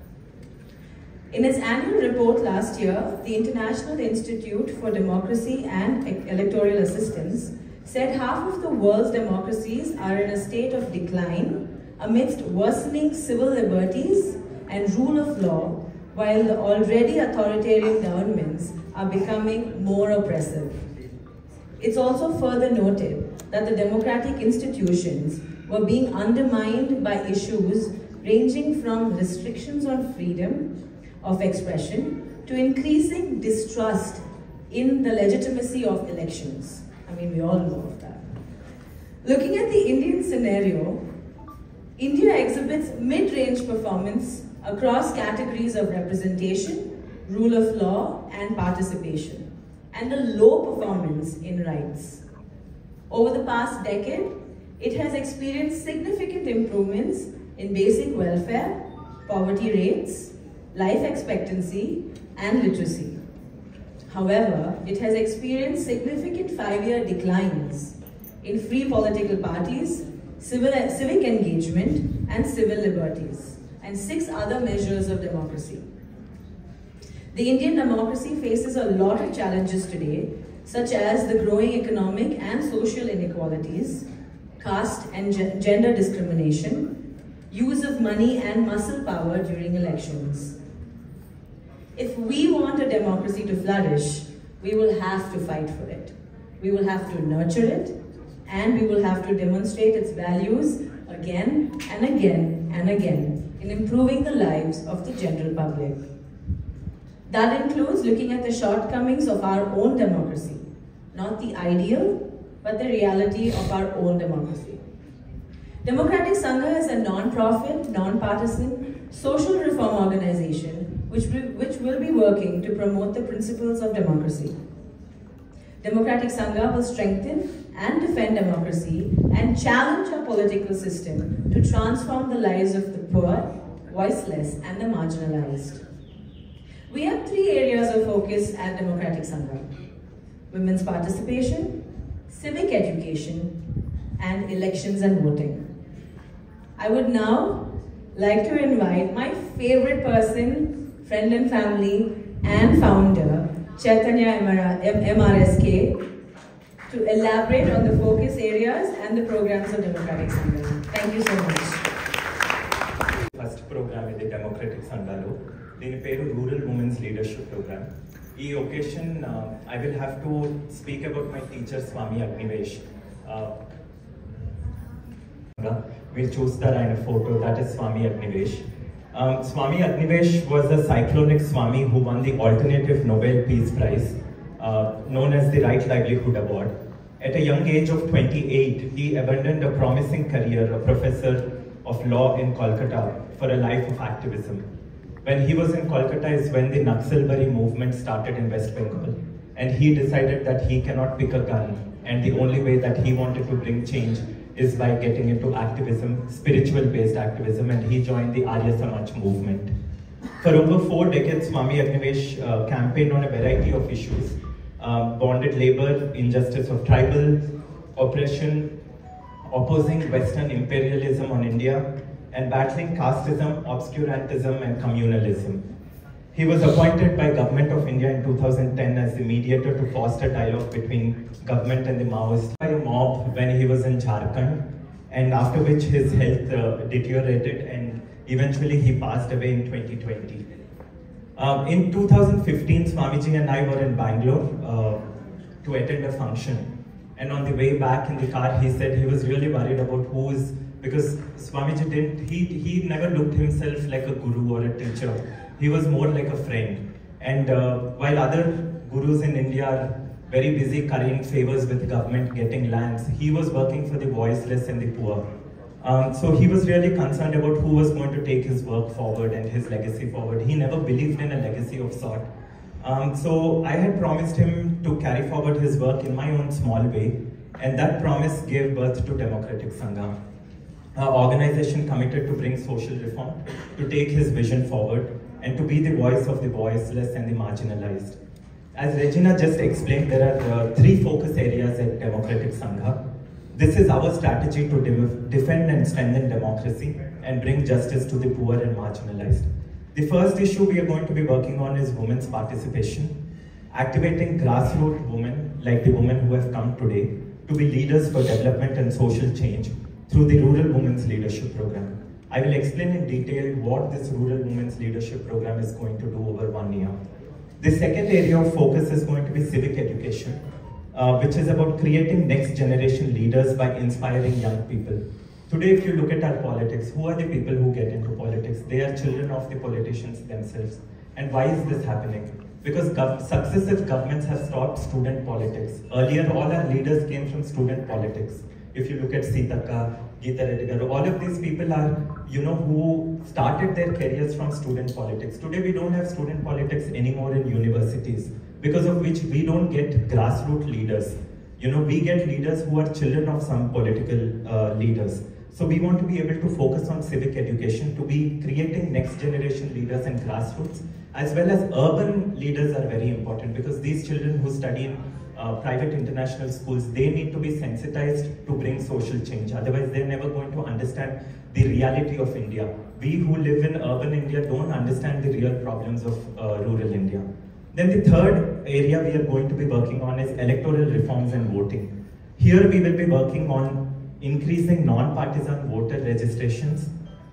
In its annual report last year, the International Institute for Democracy and Electoral Assistance said half of the world's democracies are in a state of decline amidst worsening civil liberties and rule of law, while the already authoritarian governments are becoming more oppressive. It's also further noted that the democratic institutions were being undermined by issues ranging from restrictions on freedom of expression to increasing distrust in the legitimacy of elections. I mean, we all know of that. Looking at the Indian scenario, India exhibits mid-range performance across categories of representation, rule of law, and participation, and a low performance in rights. Over the past decade, it has experienced significant improvements in basic welfare, poverty rates, life expectancy, and literacy. However, it has experienced significant five-year declines in free political parties, civil, civic engagement, and civil liberties, and six other measures of democracy. The Indian democracy faces a lot of challenges today such as the growing economic and social inequalities, caste and ge- gender discrimination, use of money and muscle power during elections. If we want a democracy to flourish, we will have to fight for it. We will have to nurture it, and we will have to demonstrate its values again and again and again in improving the lives of the general public. That includes looking at the shortcomings of our own democracy, not the ideal, but the reality of our own democracy. Democratic Sangha is a non-profit, non-partisan, social reform organization which will, which will be working to promote the principles of democracy. Democratic Sangha will strengthen and defend democracy and challenge our political system to transform the lives of the poor, voiceless, and the marginalized. We have three areas of focus at Democratic Sangha: women's participation, civic education, and elections and voting. I would now like to invite my favorite person, friend and family, and founder, Chaitanya M R S K, to elaborate on the focus areas and the programs of Democratic Sangha. Thank you so much. First program is the Democratic Sangha. Dini peru Rural Women's Leadership Program. This occasion, uh, I will have to speak about my teacher Swami Agnivesh. Uh, we'll choose that in a photo. That is Swami Agnivesh. Um, Swami Agnivesh was a cyclonic Swami who won the Alternative Nobel Peace Prize, uh, known as the Right Livelihood Award. At a young age of twenty-eight, he abandoned a promising career, a professor of law in Kolkata, for a life of activism. When he was in Kolkata is when the Naxalbari movement started in West Bengal, and he decided that he cannot pick a gun, and the only way that he wanted to bring change is by getting into activism, spiritual-based activism, and he joined the Arya Samaj movement. For over four decades, Swami Agnivesh uh, campaigned on a variety of issues: uh, bonded labor, injustice of tribal oppression, opposing Western imperialism on India, and battling casteism, obscurantism, and communalism. He was appointed by Government of India in two thousand ten as the mediator to foster dialogue between government and the Maoists by a mob when he was in Jharkhand, and after which his health uh, deteriorated and eventually he passed away in twenty twenty. Uh, in two thousand fifteen, Swamiji and I were in Bangalore uh, to attend a function, and on the way back in the car he said he was really worried about who is, because Swamiji didn't, he, he never looked himself like a guru or a teacher. He was more like a friend. And uh, while other gurus in India are very busy currying favors with government, getting lands, he was working for the voiceless and the poor. Um, so he was really concerned about who was going to take his work forward and his legacy forward. He never believed in a legacy of sort. Um, so I had promised him to carry forward his work in my own small way, and that promise gave birth to Democratic Sangha, an organization committed to bring social reform, to take his vision forward, and to be the voice of the voiceless and the marginalized. As Regina just explained, there are uh, three focus areas at Democratic Sangha. This is our strategy to de defend and strengthen democracy and bring justice to the poor and marginalized. The first issue we are going to be working on is women's participation, activating grassroots women like the women who have come today to be leaders for development and social change through the Rural Women's Leadership Program. I will explain in detail what this Rural Women's Leadership Program is going to do over one year. The second area of focus is going to be civic education, uh, which is about creating next generation leaders by inspiring young people. Today, if you look at our politics, who are the people who get into politics? They are children of the politicians themselves. And why is this happening? Because gov successive governments have stopped student politics. Earlier, all our leaders came from student politics. If you look at Sitaka, Geeta Reddy Garu, all of these people are, you know, who started their careers from student politics. Today we don't have student politics anymore in universities, because of which we don't get grassroots leaders. You know, we get leaders who are children of some political uh, leaders. So we want to be able to focus on civic education, to be creating next generation leaders and grassroots, as well as urban leaders are very important, because these children who study in Uh, private international schools, they need to be sensitized to bring social change. Otherwise, they're never going to understand the reality of India. We who live in urban India don't understand the real problems of uh, rural India. Then the third area we are going to be working on is electoral reforms and voting. Here we will be working on increasing non-partisan voter registrations,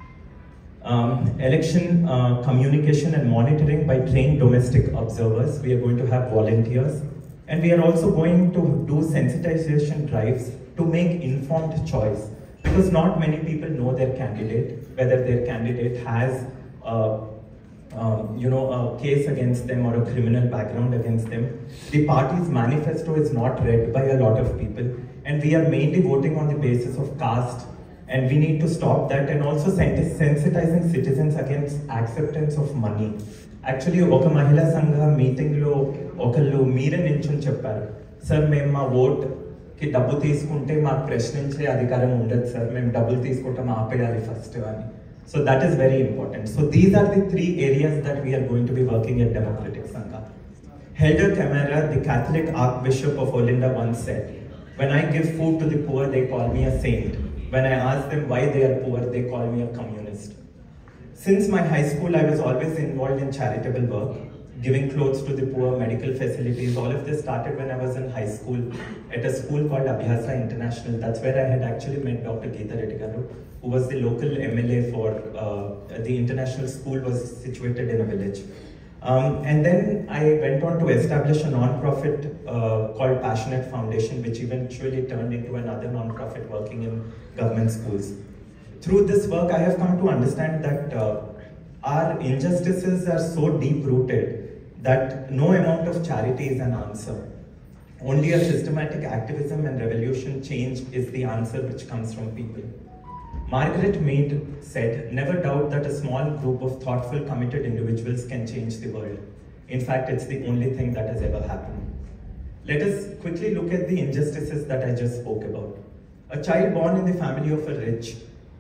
um, election uh, communication and monitoring by trained domestic observers. We are going to have volunteers, and we are also going to do sensitization drives to make informed choice, because not many people know their candidate, whether their candidate has uh, um, you know, a case against them or a criminal background against them. The party's manifesto is not read by a lot of people, and we are mainly voting on the basis of caste, and we need to stop that, and also sensitizing citizens against acceptance of money. Actually, oka Mahila Sangha meeting lo okallu meere ninchoni chepparu, sir mem ma vote ki dabbu teeskunte maaku prashninche adhikaram undadu sir, mem double teeskuntam aapeyali first ani. So that is very important. So these are the three areas that we are going to be working at Democratic Sangha. Helder Camara, the Catholic Archbishop of Olinda, once said, "When I give food to the poor, they call me a saint. When I ask them why they are poor, they call me a communist." Since my high school, I was always involved in charitable work, giving clothes to the poor, medical facilities. All of this started when I was in high school at a school called Abhyasa International. That's where I had actually met Doctor Geeta Reddy Garu, who was the local M L A for uh, the international school was situated in a village. Um, and then I went on to establish a non-profit uh, called Passionate Foundation, which eventually turned into another non-profit working in government schools. Through this work, I have come to understand that uh, our injustices are so deep-rooted that no amount of charity is an answer. Only a systematic activism and revolution change is the answer which comes from people. Margaret Mead said, "Never doubt that a small group of thoughtful, committed individuals can change the world. In fact, it's the only thing that has ever happened." Let us quickly look at the injustices that I just spoke about. A child born in the family of a rich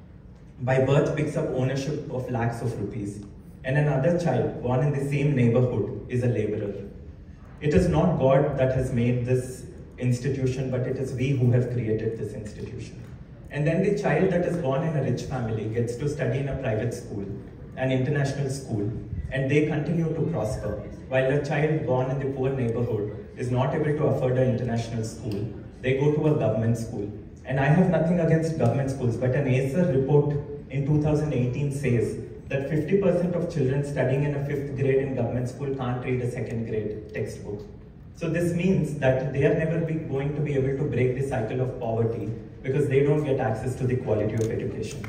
by birth picks up ownership of lakhs of rupees, and another child born in the same neighborhood is a laborer. It is not God that has made this institution, but it is we who have created this institution. And then the child that is born in a rich family gets to study in a private school, an international school, and they continue to prosper, while a child born in the poor neighborhood is not able to afford an international school. They go to a government school. And I have nothing against government schools, but an Acer report in two thousand eighteen says that fifty percent of children studying in a fifth grade in government school can't read a second grade textbook. So this means that they are never be going to be able to break the cycle of poverty because they don't get access to the quality of education.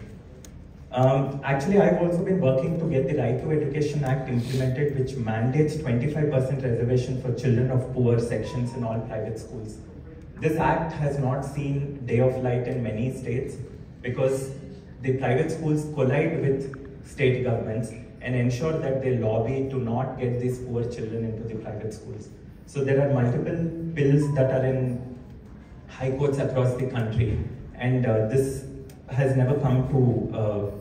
Um, actually, I've also been working to get the Right to Education Act implemented, which mandates twenty-five percent reservation for children of poor sections in all private schools. This act has not seen day of light in many states because the private schools collide with state governments and ensure that they lobby to not get these poor children into the private schools. So there are multiple bills that are in high courts across the country, and uh, this has never come to uh,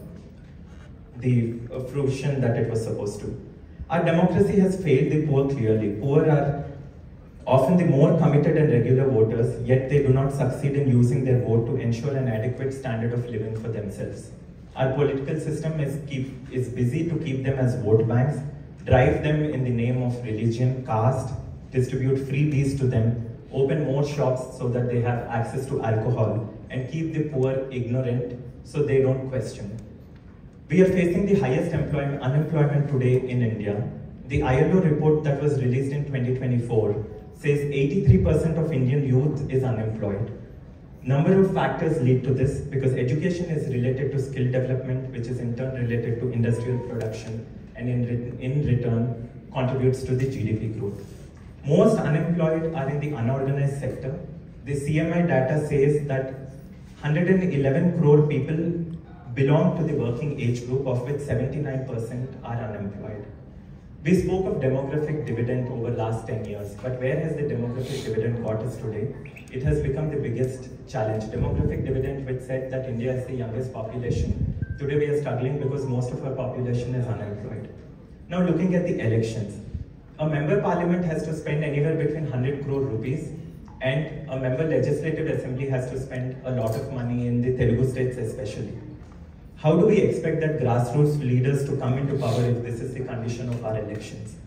the fruition that it was supposed to. Our democracy has failed the poor clearly. Poor are often the more committed and regular voters, yet they do not succeed in using their vote to ensure an adequate standard of living for themselves. Our political system is, keep, is busy to keep them as vote banks, drive them in the name of religion, caste, distribute freebies to them, open more shops so that they have access to alcohol, and keep the poor ignorant so they don't question. We are facing the highest employment, unemployment today in India. The I L O report that was released in twenty twenty-four says eighty-three percent of Indian youth is unemployed. Number of factors lead to this because education is related to skill development, which is in turn related to industrial production, and in, re in return contributes to the G D P growth. Most unemployed are in the unorganized sector. The C M I data says that one hundred eleven crore people belong to the working age group, of which seventy-nine percent are unemployed. We spoke of demographic dividend over last ten years, but where has the demographic dividend got us today? It has become the biggest challenge. Demographic dividend, which said that India is the youngest population. Today we are struggling because most of our population is unemployed. Now looking at the elections, a member parliament has to spend anywhere between one hundred crore rupees, and a member legislative assembly has to spend a lot of money in the Telugu states especially. How do we expect that grassroots leaders to come into power if this is the condition of our elections?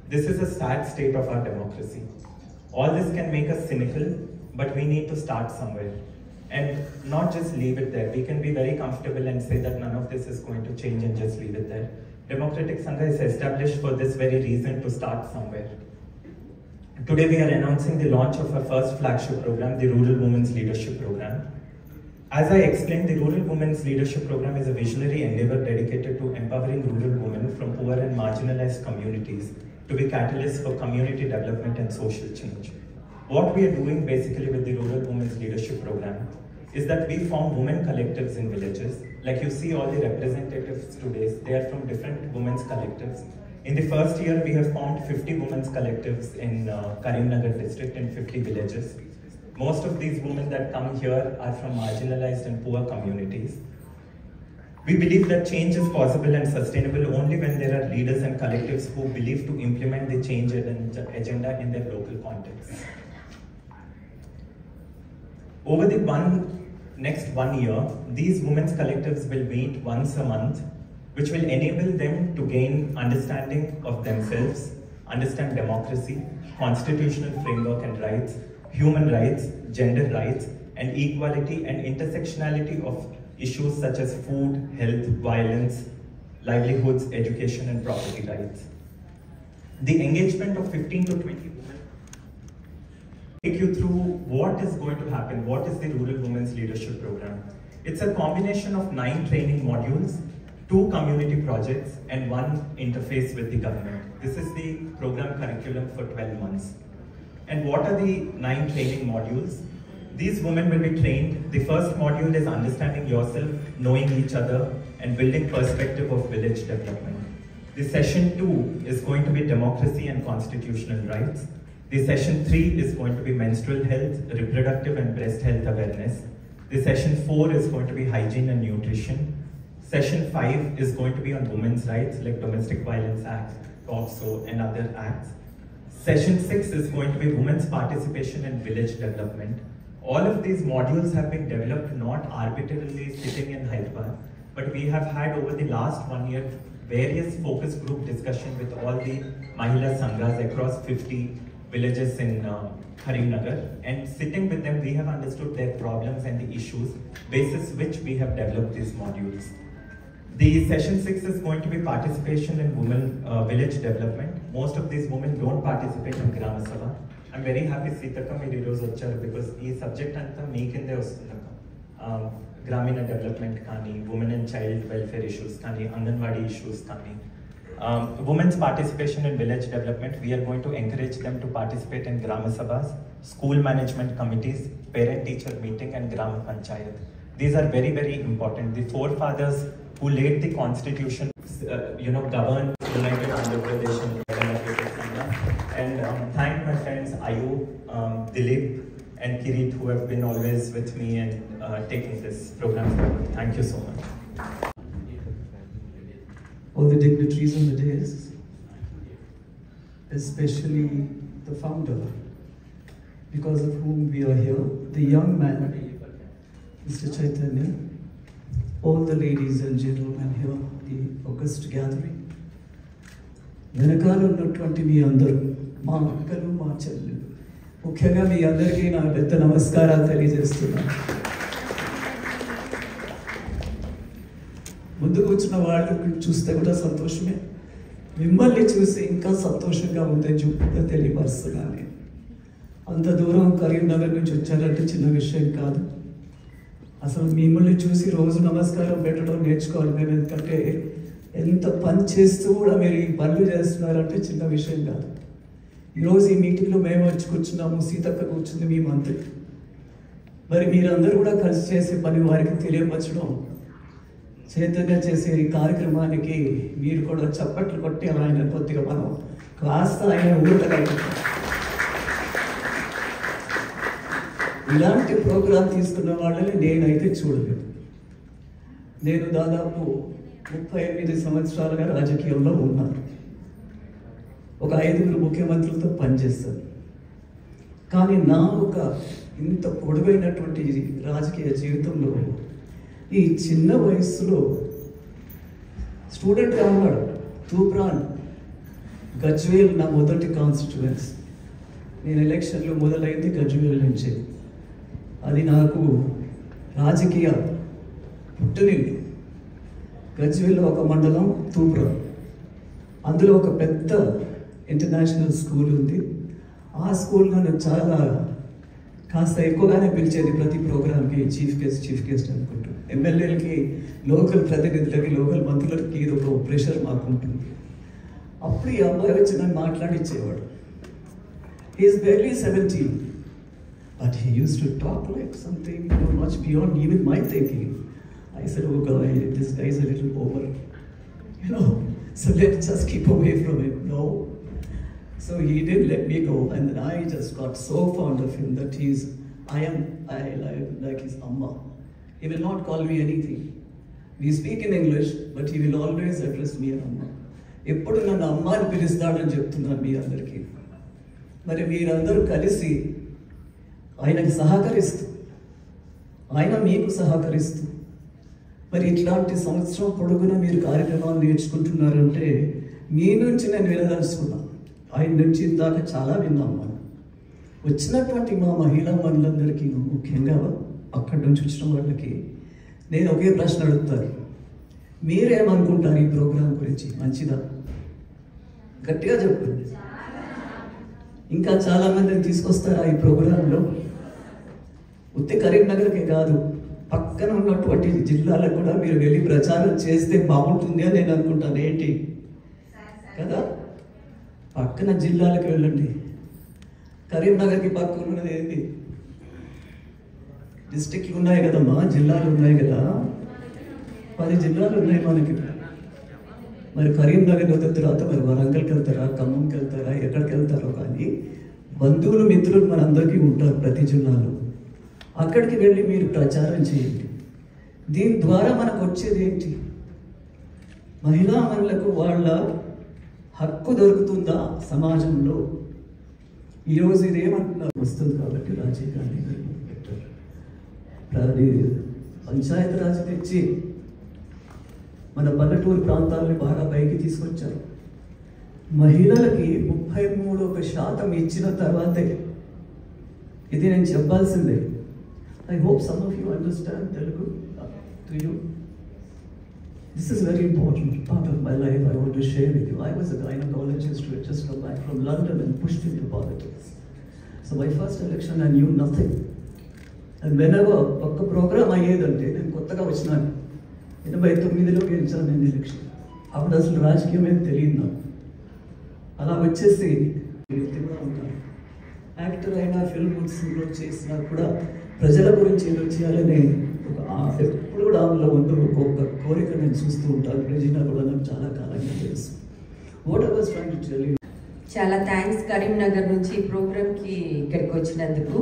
This is a sad state of our democracy. All this can make us cynical, but we need to start somewhere. And not just leave it there. We can be very comfortable and say that none of this is going to change and just leave it there. Democratic Sangha is established for this very reason, to start somewhere. Today we are announcing the launch of our first flagship program, the Rural Women's Leadership Program. As I explained, the Rural Women's Leadership Program is a visionary endeavor dedicated to empowering rural women from poor and marginalized communities to be catalysts for community development and social change. What we are doing basically with the Rural Women's Leadership Program is that we form women collectives in villages. Like you see all the representatives today, they are from different women's collectives. In the first year, we have formed fifty women's collectives in uh, Karimnagar district in fifty villages. Most of these women that come here are from marginalized and poor communities. We believe that change is possible and sustainable only when there are leaders and collectives who believe to implement the change agenda in their local context. Over the one, next one year, these women's collectives will meet once a month, which will enable them to gain understanding of themselves, understand democracy, constitutional framework and rights, human rights, gender rights, and equality and intersectionality of issues such as food, health, violence, livelihoods, education, and property rights. The engagement of fifteen to twenty women take you through what is going to happen, what is the Rural Women's Leadership Program. It's a combination of nine training modules, two community projects, and one interface with the government. This is the program curriculum for twelve months. And what are the nine training modules? These women will be trained. The first module is understanding yourself, knowing each other, and building perspective of village development. The session two is going to be democracy and constitutional rights. The session three is going to be menstrual health, reproductive and breast health awareness. The session four is going to be hygiene and nutrition. Session five is going to be on women's rights, like Domestic Violence Act, POCSO, and other acts. Session six is going to be women's participation in village development. All of these modules have been developed not arbitrarily sitting in Hyderabad, but we have had over the last one year various focus group discussion with all the Mahila Sanghas across fifty villages in uh, Karimnagar, and sitting with them we have understood their problems and the issues, basis which we have developed these modules. The session six is going to be participation in women uh, village development. Most of these women don't participate in Grama Sabha. I'm very happy Sitaka మీరు ఈరోజు వచ్చారు because ఈ subject అంతా మీ కిందే వస్తుంది. గ్రామీణ development కానీ, women and child welfare issues కానీ, అంగన్వాడీ ఇష్యూస్ కానీ. Women's participation in village development, we are going to encourage them to participate in Grama Sabhas, school management committees, parent-teacher meeting, and Grama Panchayat. These are very, very important. The forefathers who laid the constitution, uh, you know, governed United Andhra Pradesh and Democratic Sangha. And um, thank my friends Ayu, um, Dilip, and Kirit, who have been always with me and uh, taking this program forward. Thank you so much. All the dignitaries on the dais, especially the founder, because of whom we are here, the young man, Mister Chaitanya, all the ladies and gentlemen here, the August gathering, వెనకాల ఉన్నటువంటి మీ అందరూ, మా అక్కలు, మా చెల్లెలు, ముఖ్యంగా మీ అందరికీ నా పెద్ద నమస్కారాలు తెలియజేస్తున్నాను. ముందుకు వచ్చిన వాళ్ళని చూస్తే కూడా సంతోషమే, మిమ్మల్ని చూసి ఇంకా సంతోషంగా ఉందని చెప్పి తెలియపరుస్తున్నాను. నేను అంత దూరం కరీంనగర్ నుంచి వచ్చారంటే చిన్న విషయం కాదు. అసలు మిమ్మల్ని చూసి రోజు నమస్కారం పెట్టడం నేర్చుకోవాలి మేము, ఎందుకంటే ఎంత పని చేస్తూ కూడా మీరు ఈ పనులు చేస్తున్నారంటే చిన్న విషయం కాదు. ఈరోజు ఈ మీటింగ్లో మేము వచ్చి కూర్చున్నాము, సీతక్క కూర్చుంది మీ మంత్రి, మరి మీరందరూ కూడా కలిసి చేసే పని వారికి తెలియపరచడం, చైతన్య చేసే ఈ కార్యక్రమానికి మీరు కూడా చప్పట్లు కొట్టి ఆయన కొద్దిగా మనం కాస్త ఆయన ఊటగా ఇలాంటి ప్రోగ్రాం తీసుకున్న వాళ్ళని నేనైతే చూడలేదు. నేను దాదాపు ముప్పై ఎనిమిది సంవత్సరాలుగా రాజకీయంలో ఉన్నాను. ఒక ఐదుగురు ముఖ్యమంత్రులతో పనిచేస్తాను. కానీ నా ఒక ఇంత పొడవైనటువంటి రాజకీయ జీవితంలో ఈ చిన్న వయస్సులో స్టూడెంట్గా ఉన్నాడు తూప్రాన్ గజ్వేల్ నా మొదటి కాన్స్టిట్యువెన్స్. నేను ఎలక్షన్లో మొదలైంది గజ్వేల్ నుంచే. అది నాకు రాజకీయ పుట్టునిల్లు. గజ్వేల్లో ఒక మండలం తూప్రా, అందులో ఒక పెద్ద ఇంటర్నేషనల్ స్కూల్ ఉంది. ఆ స్కూల్లో నేను చాలా కాస్త ఎక్కువగానే పిలిచేది ప్రతి ప్రోగ్రామ్కి, చీఫ్ గెస్ట్ చీఫ్ గెస్ట్ అనుకుంటూ. ఎమ్మెల్యేలకి, లోకల్ ప్రతినిధులకి, లోకల్ మంత్రులకి ఇది ఒక ప్రెషర్ మాకు ఉంటుంది. అప్పుడు ఈ అబ్బాయి వచ్చి నన్ను మాట్లాడిచ్చేవాడు. He's barely seventeen, but he used to talk like something much beyond even my thinking. I said, oh God, this guy is a little over, you know, so let's just keep away from him. No. So he didn't let me go, and then I just got so fond of him that he's, I am, I like, like his amma. He will not call me anything. We speak in English, but he will always address me as amma. ఎప్పుడు నన్ను అమ్మ అని పిలుస్తాడని చెప్తున్నాను మీ అందరికీ. మరి మీరందరూ కలిసి ఆయనకు సహకరిస్తూ, ఆయన మీకు సహకరిస్తూ, మరి ఇట్లాంటి సంవత్సరం పొడుగున మీరు కార్యక్రమాలు నేర్చుకుంటున్నారంటే మీ నుంచి నేను వినదలుచుకున్నాను. ఆయన నుంచి ఇందాక చాలా విన్నాం మనం. వచ్చినటువంటి మా మహిళా మనులందరికీ, ముఖ్యంగా అక్కడి నుంచి వచ్చిన వాళ్ళకి నేను ఒకే ప్రశ్న అడుగుతాను. మీరేమనుకుంటారు ఈ ప్రోగ్రాం గురించి? మంచిదా? గట్టిగా చెప్పండి. ఇంకా చాలామందిని తీసుకొస్తారా ఈ ప్రోగ్రాంలో? ఉత్తి కరీంనగర్కే కాదు, పక్కన ఉన్నటువంటి జిల్లాలకు కూడా మీరు వెళ్ళి ప్రచారం చేస్తే బాగుంటుంది అని నేను అనుకుంటాను. ఏంటి కదా, పక్కన జిల్లాలకు వెళ్ళండి. కరీంనగర్కి పక్కన ఉన్నది ఏంటి? డిస్ట్రిక్ట్లు ఉన్నాయి కదమ్మా, జిల్లాలు ఉన్నాయి కదా, పది జిల్లాలు ఉన్నాయి మనకి. మరి కరీంనగర్ వద్ద తర్వాత మరి వరంగల్కి వెళ్తారా, ఖమ్మంకి వెళ్తారా, ఎక్కడికి వెళ్తారో కానీ బంధువులు, మిత్రులు మనందరికీ ఉంటారు ప్రతి జిల్లాలో. అక్కడికి వెళ్ళి మీరు ప్రచారం చేయండి. దీని ద్వారా మనకు వచ్చేది ఏంటి? మహిళా మనులకు వాళ్ళ హక్కు దొరుకుతుందా సమాజంలో? ఈరోజు ఇదేమంటున్నారు వస్తుంది కాబట్టి రాజీవ్ గాంధీ గారు పెట్టారు. పంచాయతీ రాజ్ తెచ్చి మన పల్లెటూరు ప్రాంతాలని బాగా పైకి తీసుకొచ్చారు. మహిళలకి ముప్పై మూడు ఒక శాతం ఇచ్చిన తర్వాతే ఇది నేను చెప్పాల్సిందే. I hope some of you understand Telugu. Do you? This is very important part of my life I want to share with you. I was a gynecologist who had just come back from London and pushed into politics. So my first election I knew nothing. And whenever a program అయ్యేదంటే నేను కొత్తగా వచ్చినాను. ఎనభై తొమ్మిదిలో గెలిచాను నేను election. అప్పుడు అసలు రాజకీయం ఏం తెలియదు నాకు. అలా వచ్చేసి వ్యక్తి కూడా ఉంటాను. యాక్టర్ అయినా ఫిల్మ్ గుడ్స్లో చేసినా కూడా ప్రజల గురించి ఏదో చేయాలని ఒక ఎప్పుడు కూడా అందులో ఉందో ఒక్కొక్క కోరిక నేను చూస్తూ ఉంటాను. రెజినా కూడా నాకు చాలా కాలంగా తెలుసు. What I was trying to tell you. చాలా థ్యాంక్స్ కరీంనగర్ నుంచి ఈ ప్రోగ్రామ్కి ఇక్కడికి వచ్చినందుకు.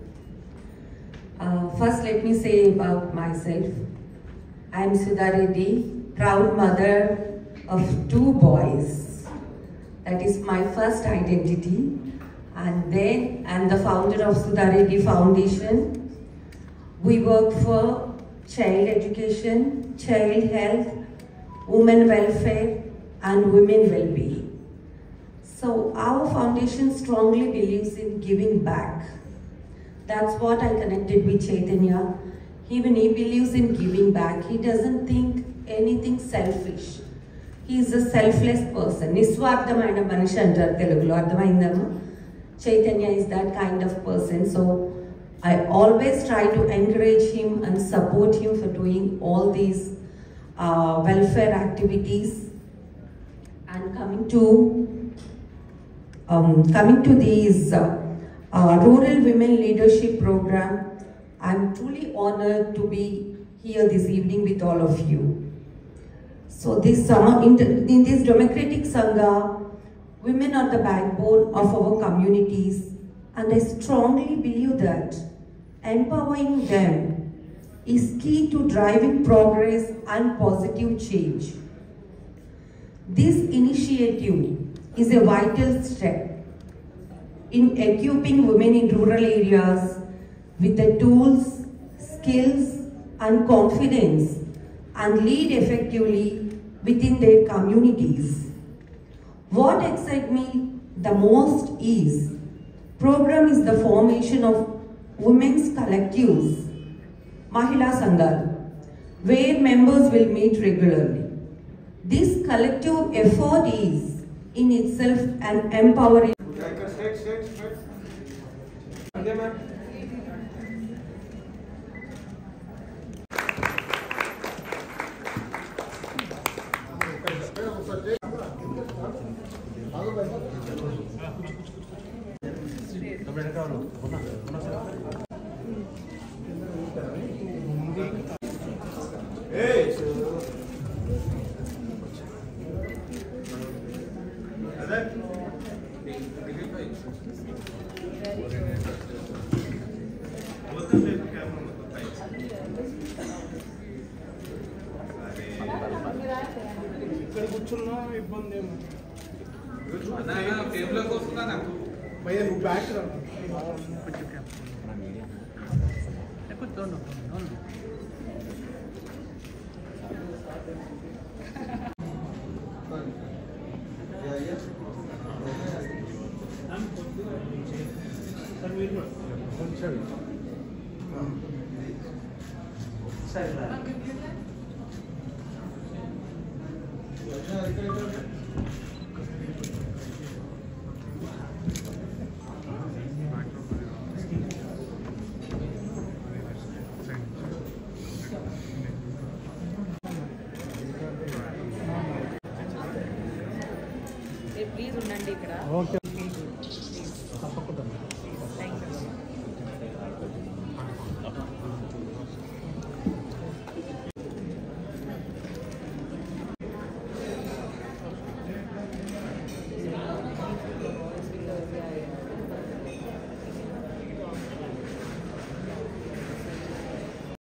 First let me say about myself. I'm Sudha Reddy, proud mother of two boys. That is my first identity. And then I'm the founder of Sudha Reddy Foundation. We work for child education, child health, women welfare, and women well-being. So our foundation strongly believes in giving back. That's what I connected with Chaitanya. Even he believes in giving back. He doesn't think anything selfish. He is a selfless person. Niswarthamaina manishi antaru Telugulo, ardhamaindamma? Chaitanya is that kind of person, so I always try to encourage him and support him for doing all these uh, welfare activities. And coming to um, coming to these uh, uh, rural women leadership program, I'm truly honored to be here this evening with all of you. So this summer in, the, in this democratic Sangha, women are the backbone of our communities, and I strongly believe that empowering them is key to driving progress and positive change. This initiative is a vital step in equipping women in rural areas with the tools, skills, and confidence and lead effectively within their communities. What excites me the most is program is the formation of women's collectives, Mahila Sangal, where members will meet regularly. This collective effort is in itself an empowering. Straight, straight, straight. Okay, ma'am. ఇక్కడ కూర్చున్నా ఇబ్బంది ఏమో టేబుల్కి వస్తుందా నాకు భయ్యా నువ్వు back రా please ఉండండి ఇక్కడ. ఓకే.